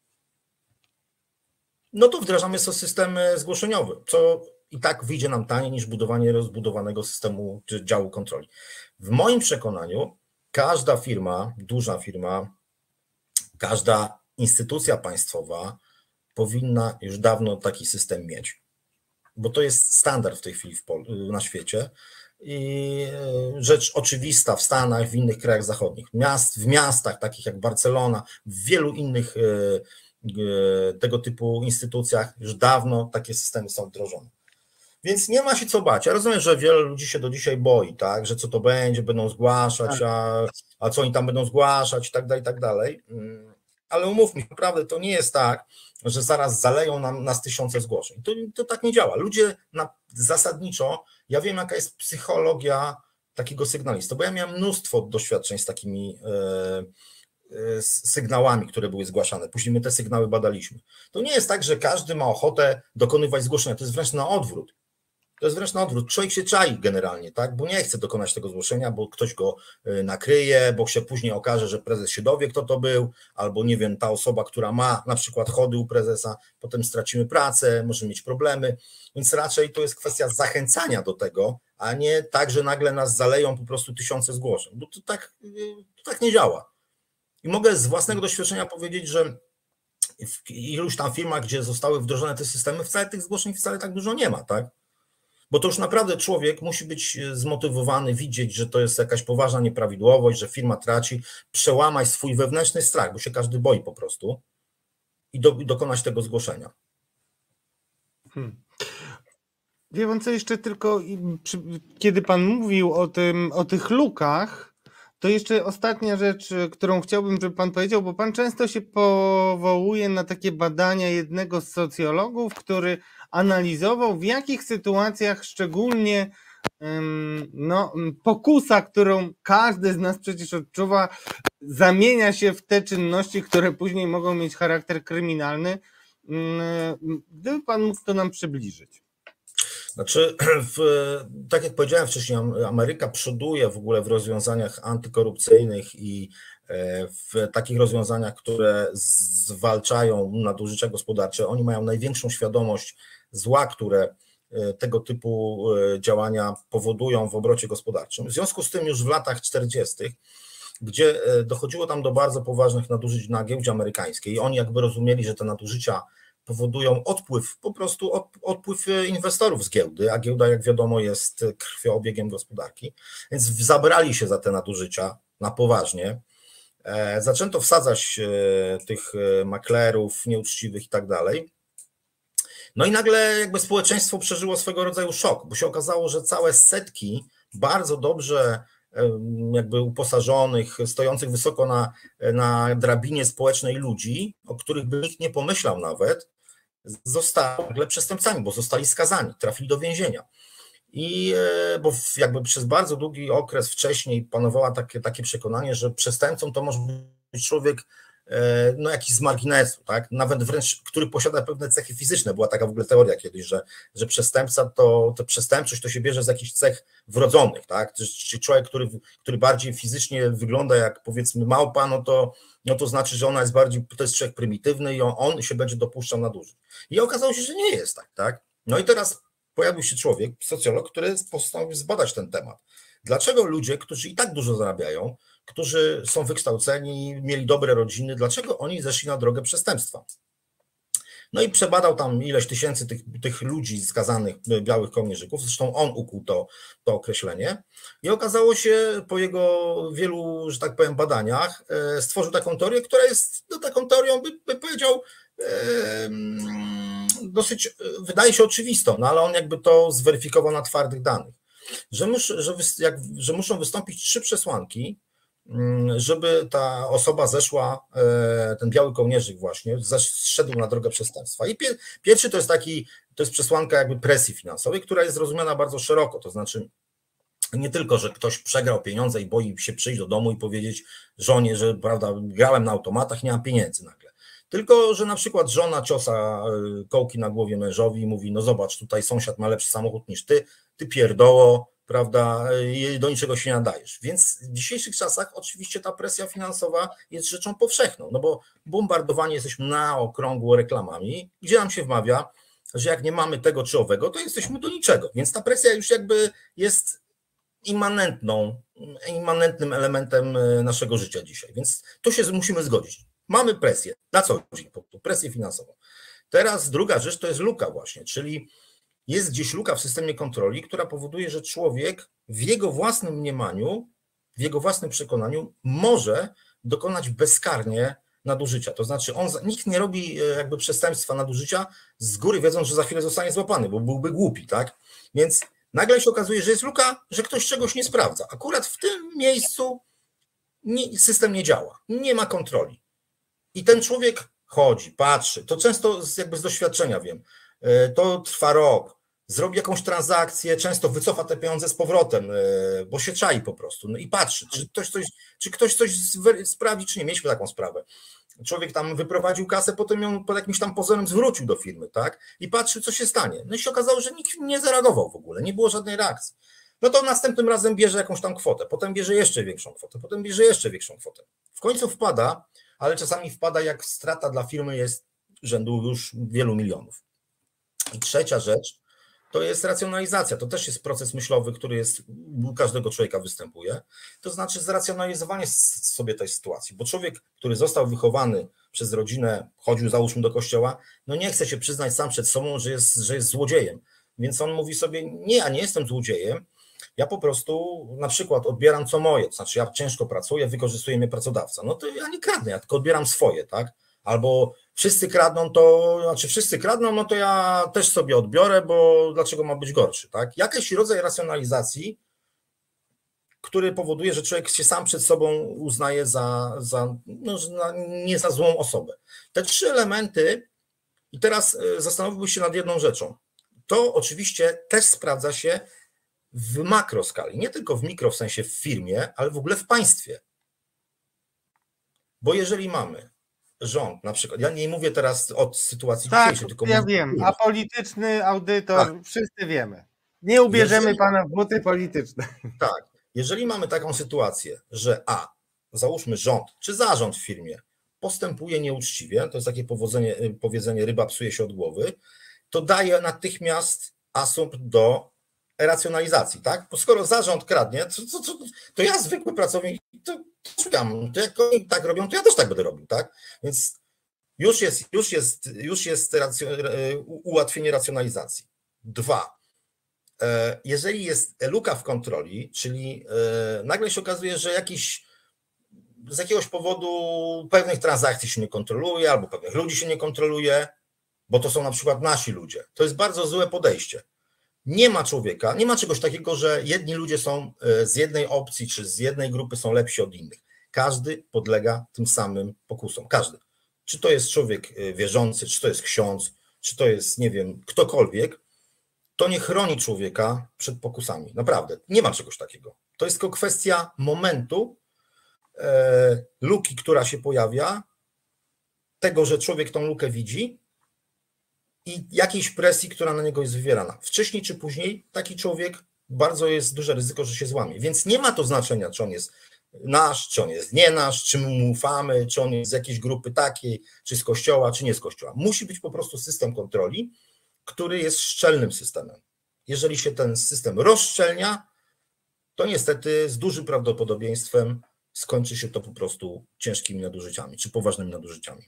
no to wdrażamy sobie system zgłoszeniowy, co i tak wyjdzie nam taniej niż budowanie rozbudowanego systemu czy działu kontroli. W moim przekonaniu każda firma, duża firma, każda instytucja państwowa powinna już dawno taki system mieć, bo to jest standard w tej chwili na świecie i rzecz oczywista w Stanach, w innych krajach zachodnich, w miastach takich jak Barcelona, w wielu innych tego typu instytucjach już dawno takie systemy są wdrożone. Więc nie ma się co bać. Ja rozumiem, że wiele ludzi się do dzisiaj boi, tak, że co to będzie, będą zgłaszać, a co oni tam będą zgłaszać i tak dalej. Ale umówmy się, naprawdę to nie jest tak, że zaraz zaleją nas tysiące zgłoszeń. To tak nie działa. Ludzie zasadniczo, ja wiem jaka jest psychologia takiego sygnalisty, bo ja miałem mnóstwo doświadczeń z takimi sygnałami, które były zgłaszane. Później my te sygnały badaliśmy. To nie jest tak, że każdy ma ochotę dokonywać zgłoszenia. To jest wręcz na odwrót. Człowiek się czai generalnie, tak? Bo nie chce dokonać tego zgłoszenia, bo ktoś go nakryje, bo się później okaże, że prezes się dowie, kto to był, albo nie wiem, ta osoba, która ma na przykład chody u prezesa, potem stracimy pracę, możemy mieć problemy, więc raczej to jest kwestia zachęcania do tego, a nie tak, że nagle nas zaleją po prostu tysiące zgłoszeń, bo to tak nie działa. I mogę z własnego doświadczenia powiedzieć, że w iluś tam firmach, gdzie zostały wdrożone te systemy, wcale tych zgłoszeń tak dużo nie ma, tak? Bo to już naprawdę człowiek musi być zmotywowany, widzieć, że to jest jakaś poważna nieprawidłowość, że firma traci, przełamać swój wewnętrzny strach, bo się każdy boi po prostu i dokonać tego zgłoszenia. Wie pan co, jeszcze tylko, kiedy pan mówił o tych lukach, to jeszcze ostatnia rzecz, którą chciałbym, żeby pan powiedział, bo pan często się powołuje na takie badania jednego z socjologów, który analizował, w jakich sytuacjach szczególnie pokusa, którą każdy z nas przecież odczuwa, zamienia się w te czynności, które później mogą mieć charakter kryminalny. Gdyby pan mógł to nam przybliżyć. Znaczy, tak jak powiedziałem wcześniej, Ameryka przoduje w ogóle w rozwiązaniach antykorupcyjnych i w takich rozwiązaniach, które zwalczają nadużycia gospodarcze. Oni mają największą świadomość zła, które tego typu działania powodują w obrocie gospodarczym. W związku z tym już w latach 40., gdzie dochodziło tam do bardzo poważnych nadużyć na giełdzie amerykańskiej, oni jakby rozumieli, że te nadużycia powodują odpływ inwestorów z giełdy, a giełda, jak wiadomo, jest krwiobiegiem gospodarki, więc zabrali się za te nadużycia na poważnie. Zaczęto wsadzać tych maklerów nieuczciwych i tak dalej. No i nagle jakby społeczeństwo przeżyło swego rodzaju szok, bo się okazało, że całe setki bardzo dobrze jakby uposażonych, stojących wysoko na drabinie społecznej ludzi, o których by nikt nie pomyślał nawet, zostali nagle przestępcami, bo zostali skazani, trafili do więzienia. I bo jakby przez bardzo długi okres wcześniej panowało takie przekonanie, że przestępcą to może być człowiek jakiś z marginesu, tak? Nawet wręcz, który posiada pewne cechy fizyczne. Była taka w ogóle teoria kiedyś, że przestępca to przestępczość to się bierze z jakichś cech wrodzonych, tak? Czyli człowiek, który bardziej fizycznie wygląda jak powiedzmy małpa, no to znaczy, że ona jest bardziej, to jest człowiek prymitywny i on się będzie dopuszczał nadużyć. I okazało się, że nie jest tak, tak? No i teraz pojawił się człowiek, socjolog, który postanowił zbadać ten temat. Dlaczego ludzie, którzy i tak dużo zarabiają, którzy są wykształceni, mieli dobre rodziny, dlaczego oni zeszli na drogę przestępstwa? No i przebadał tam ileś tysięcy tych ludzi skazanych, białych kołnierzyków, zresztą on ukuł to określenie i okazało się po jego wielu, że tak powiem, badaniach, stworzył taką teorię, która jest taką teorią, by powiedział, dosyć, wydaje się oczywistą, no ale on jakby to zweryfikował na twardych danych, że muszą wystąpić 3 przesłanki, żeby ta osoba zeszła, ten biały kołnierzyk właśnie, zszedł na drogę przestępstwa. I pierwszy to jest przesłanka jakby presji finansowej, która jest rozumiana bardzo szeroko, to znaczy nie tylko, że ktoś przegrał pieniądze i boi się przyjść do domu i powiedzieć żonie, że prawda, grałem na automatach, nie mam pieniędzy nagle. Tylko, że na przykład żona ciosa kołki na głowie mężowi i mówi, no zobacz, tutaj sąsiad ma lepszy samochód niż ty pierdoło, prawda, do niczego się nie nadajesz. Więc w dzisiejszych czasach oczywiście ta presja finansowa jest rzeczą powszechną, no bo bombardowani jesteśmy na okrągło reklamami, gdzie nam się wmawia, że jak nie mamy tego czy owego, to jesteśmy do niczego. Więc ta presja już jakby jest immanentnym elementem naszego życia dzisiaj. Więc to się musimy zgodzić. Mamy presję. Na co chodzi? Presję finansową. Teraz druga rzecz to jest luka właśnie, czyli jest gdzieś luka w systemie kontroli, która powoduje, że człowiek w jego własnym mniemaniu, w jego własnym przekonaniu może dokonać bezkarnie nadużycia. To znaczy nikt nie robi jakby przestępstwa nadużycia z góry wiedząc, że za chwilę zostanie złapany, bo byłby głupi, tak? Więc nagle się okazuje, że jest luka, że ktoś czegoś nie sprawdza. Akurat w tym miejscu system nie działa, nie ma kontroli. I ten człowiek chodzi, patrzy, to często jakby z doświadczenia wiem, to trwa rok, zrobi jakąś transakcję, często wycofa te pieniądze z powrotem, bo się czai po prostu, no i patrzy, czy ktoś coś sprawi, czy nie. Mieliśmy taką sprawę. Człowiek tam wyprowadził kasę, potem ją pod jakimś tam pozorem zwrócił do firmy, tak? I patrzy, co się stanie. No i się okazało, że nikt nie zareagował w ogóle, nie było żadnej reakcji. No to następnym razem bierze jakąś tam kwotę, potem bierze jeszcze większą kwotę, potem bierze jeszcze większą kwotę. W końcu wpada, ale czasami wpada, jak strata dla firmy jest rzędu już wielu milionów. I trzecia rzecz to jest racjonalizacja. To też jest proces myślowy, który jest u każdego człowieka występuje. To znaczy zracjonalizowanie sobie tej sytuacji, bo człowiek, który został wychowany przez rodzinę, chodził załóżmy do kościoła, no nie chce się przyznać sam przed sobą, że jest złodziejem. Więc on mówi sobie, nie, ja nie jestem złodziejem, ja po prostu na przykład odbieram co moje, to znaczy ja ciężko pracuję, wykorzystuje mnie pracodawca. No to ja nie kradnę, ja tylko odbieram swoje, tak? Albo wszyscy kradną, no to ja też sobie odbiorę, bo dlaczego ma być gorszy, tak? Jakiś rodzaj racjonalizacji, który powoduje, że człowiek się sam przed sobą uznaje nie za złą osobę. Te 3 elementy, i teraz zastanowiłbym się nad jedną rzeczą. To oczywiście też sprawdza się w makroskali, nie tylko w mikro, w sensie w firmie, ale w ogóle w państwie. Bo jeżeli mamy rząd, na przykład, ja nie mówię teraz od sytuacji dzisiejszej, tylko ja wiem, apolityczny audytor, tak. Wszyscy wiemy. Nie ubierzemy pana w buty polityczne. Tak, jeżeli mamy taką sytuację, że załóżmy rząd, czy zarząd w firmie postępuje nieuczciwie, to jest takie powiedzenie ryba psuje się od głowy, to daje natychmiast asumpt do racjonalizacji, tak? Bo skoro zarząd kradnie, to ja zwykły pracownik, to jak oni tak robią, to ja też tak będę robił, tak? Więc już jest ułatwienie racjonalizacji. 2. Jeżeli jest luka w kontroli, czyli nagle się okazuje, że z jakiegoś powodu pewnych transakcji się nie kontroluje, albo pewnych ludzi się nie kontroluje, bo to są na przykład nasi ludzie. To jest bardzo złe podejście. Nie ma człowieka, nie ma czegoś takiego, że jedni ludzie są z jednej opcji czy z jednej grupy są lepsi od innych. Każdy podlega tym samym pokusom. Każdy. Czy to jest człowiek wierzący, czy to jest ksiądz, czy to jest, nie wiem, ktokolwiek, to nie chroni człowieka przed pokusami. Naprawdę. Nie ma czegoś takiego. To jest tylko kwestia momentu, luki, która się pojawia, tego, że człowiek tą lukę widzi i jakiejś presji, która na niego jest wywierana. Wcześniej czy później taki człowiek, bardzo jest duże ryzyko, że się złamie. Więc nie ma to znaczenia, czy on jest nasz, czy on jest nie nasz, czy my mu ufamy, czy on jest z jakiejś grupy takiej, czy z kościoła, czy nie z kościoła. Musi być po prostu system kontroli, który jest szczelnym systemem. Jeżeli się ten system rozszczelnia, to niestety z dużym prawdopodobieństwem skończy się to po prostu ciężkimi nadużyciami, czy poważnymi nadużyciami.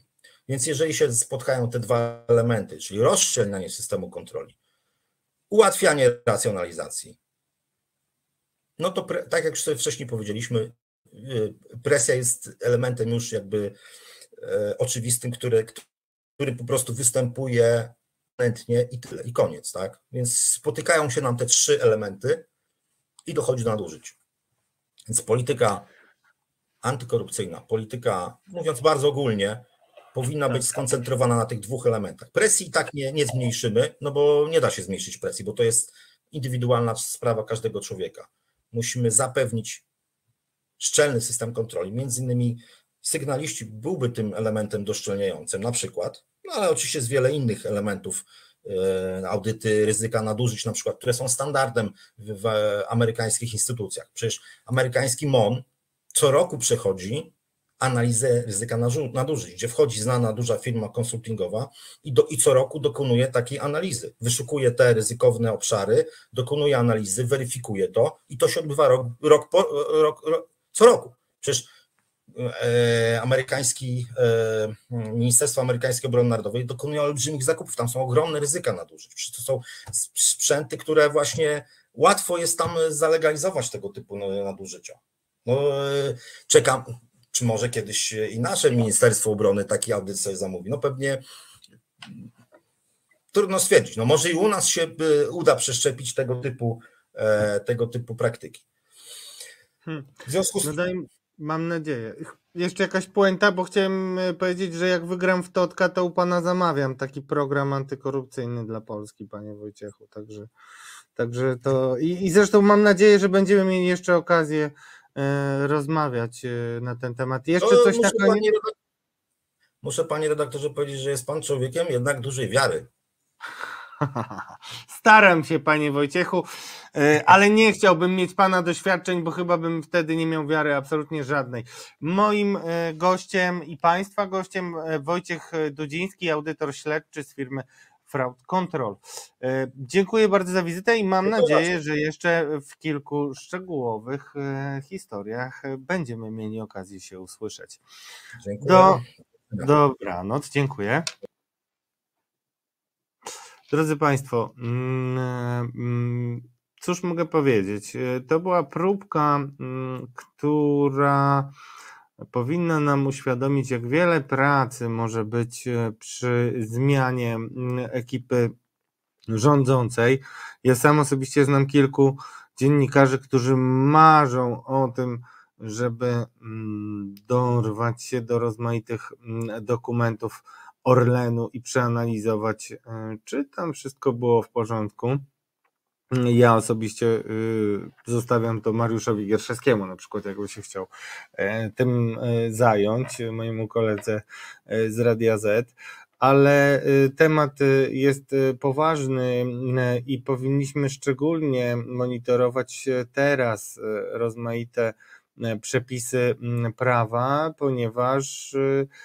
Więc jeżeli się spotkają te dwa elementy, czyli rozszczelnianie systemu kontroli, ułatwianie racjonalizacji, no to tak jak już sobie wcześniej powiedzieliśmy, presja jest elementem już jakby oczywistym, który po prostu występuje chętnie i tyle, i koniec, tak? Więc spotykają się nam te trzy elementy i dochodzi do nadużyć. Więc polityka antykorupcyjna, polityka, mówiąc bardzo ogólnie, powinna być skoncentrowana na tych dwóch elementach. Presji i tak nie zmniejszymy, no bo nie da się zmniejszyć presji, bo to jest indywidualna sprawa każdego człowieka. Musimy zapewnić szczelny system kontroli. Między innymi sygnaliści byłby tym elementem doszczelniającym na przykład, no ale oczywiście jest wiele innych elementów, audyty ryzyka nadużyć na przykład, które są standardem w amerykańskich instytucjach. Przecież amerykański MON co roku przechodzi analizę ryzyka nadużyć, gdzie wchodzi znana duża firma konsultingowa i co roku dokonuje takiej analizy. Wyszukuje te ryzykowne obszary, dokonuje analizy, weryfikuje to i to się odbywa co roku. Przecież Ministerstwo Amerykańskie Obrony Narodowej dokonuje olbrzymich zakupów, tam są ogromne ryzyka nadużyć. Przecież to są sprzęty, które właśnie łatwo jest tam zalegalizować tego typu nadużycia. No, czekam, czy może kiedyś i nasze Ministerstwo Obrony taki audyt sobie zamówi. No pewnie trudno stwierdzić. No może i u nas się uda przeszczepić tego typu praktyki. W związku z tym... Mam nadzieję. Jeszcze jakaś puenta, bo chciałem powiedzieć, że jak wygram w Totka, to u pana zamawiam taki program antykorupcyjny dla Polski, panie Wojciechu. Także to... I zresztą mam nadzieję, że będziemy mieli jeszcze okazję rozmawiać na ten temat. Jeszcze coś na koniec? Muszę, panie redaktorze, powiedzieć, że jest pan człowiekiem jednak dużej wiary. Staram się, panie Wojciechu, ale nie chciałbym mieć pana doświadczeń, bo chyba bym wtedy nie miał wiary absolutnie żadnej. Moim gościem i państwa gościem Wojciech Dudziński, audytor śledczy z firmy Fraud Control. Dziękuję bardzo za wizytę i mam nadzieję, że jeszcze w kilku szczegółowych historiach będziemy mieli okazję się usłyszeć. Dziękuję. Dobranoc, dziękuję. Drodzy Państwo, cóż mogę powiedzieć? To była próbka, która powinna nam uświadomić, jak wiele pracy może być przy zmianie ekipy rządzącej. Ja sam osobiście znam kilku dziennikarzy, którzy marzą o tym, żeby dorwać się do rozmaitych dokumentów Orlenu i przeanalizować, czy tam wszystko było w porządku. Ja osobiście zostawiam to Mariuszowi Gierszewskiemu, na przykład, jakby się chciał tym zająć, mojemu koledze z Radia Z, ale temat jest poważny i powinniśmy szczególnie monitorować teraz rozmaite przepisy prawa, ponieważ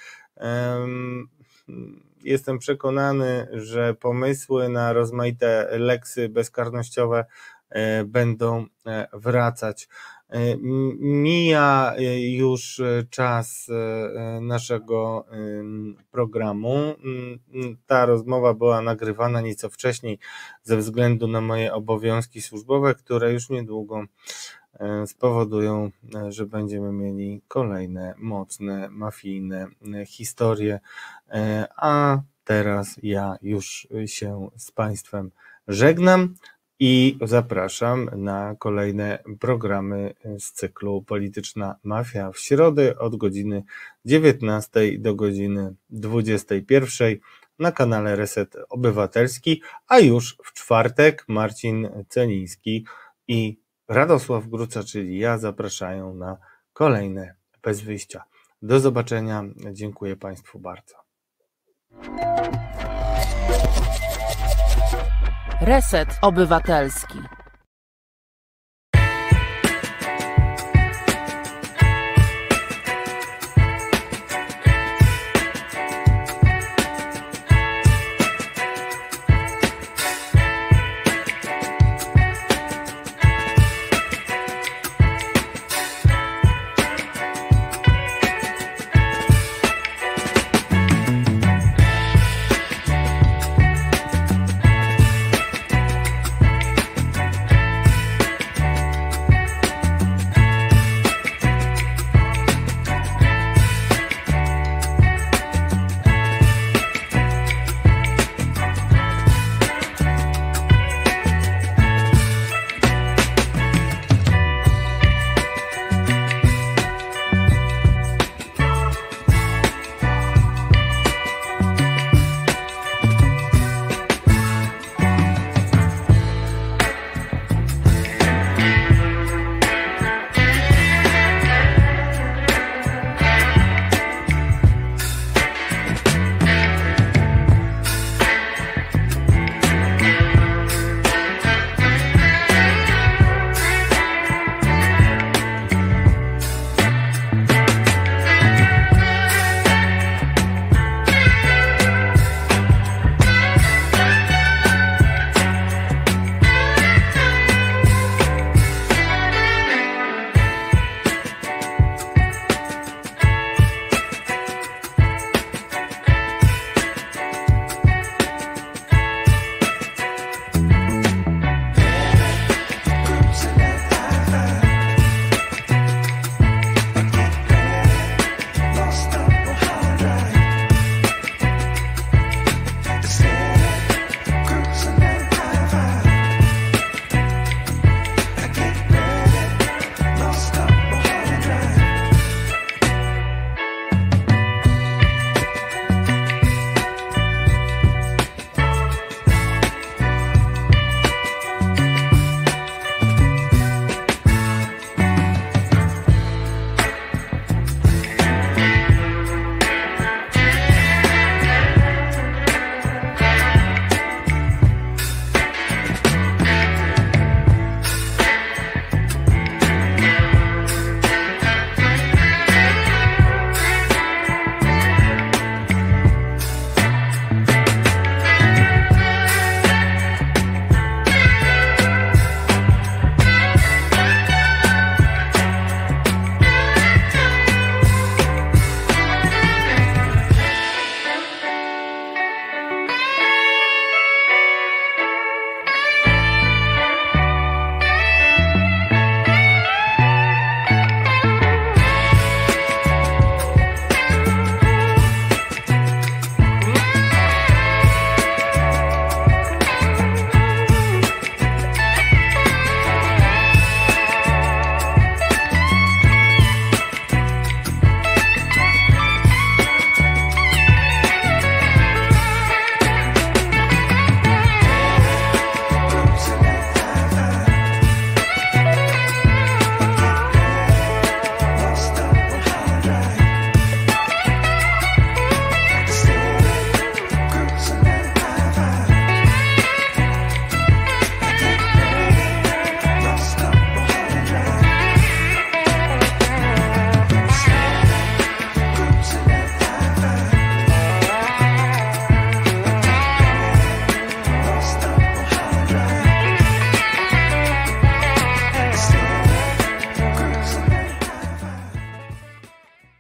jestem przekonany, że pomysły na rozmaite leksy bezkarnościowe będą wracać. Mija już czas naszego programu. Ta rozmowa była nagrywana nieco wcześniej ze względu na moje obowiązki służbowe, które już niedługo spowodują, że będziemy mieli kolejne mocne, mafijne historie, a teraz ja już się z Państwem żegnam i zapraszam na kolejne programy z cyklu Polityczna Mafia w środę od godziny 19 do godziny 21 na kanale Reset Obywatelski, a już w czwartek Marcin Celiński i Radosław Gruca, czyli ja, zapraszają na kolejne Bez Wyjścia. Do zobaczenia. Dziękuję Państwu bardzo. Reset Obywatelski.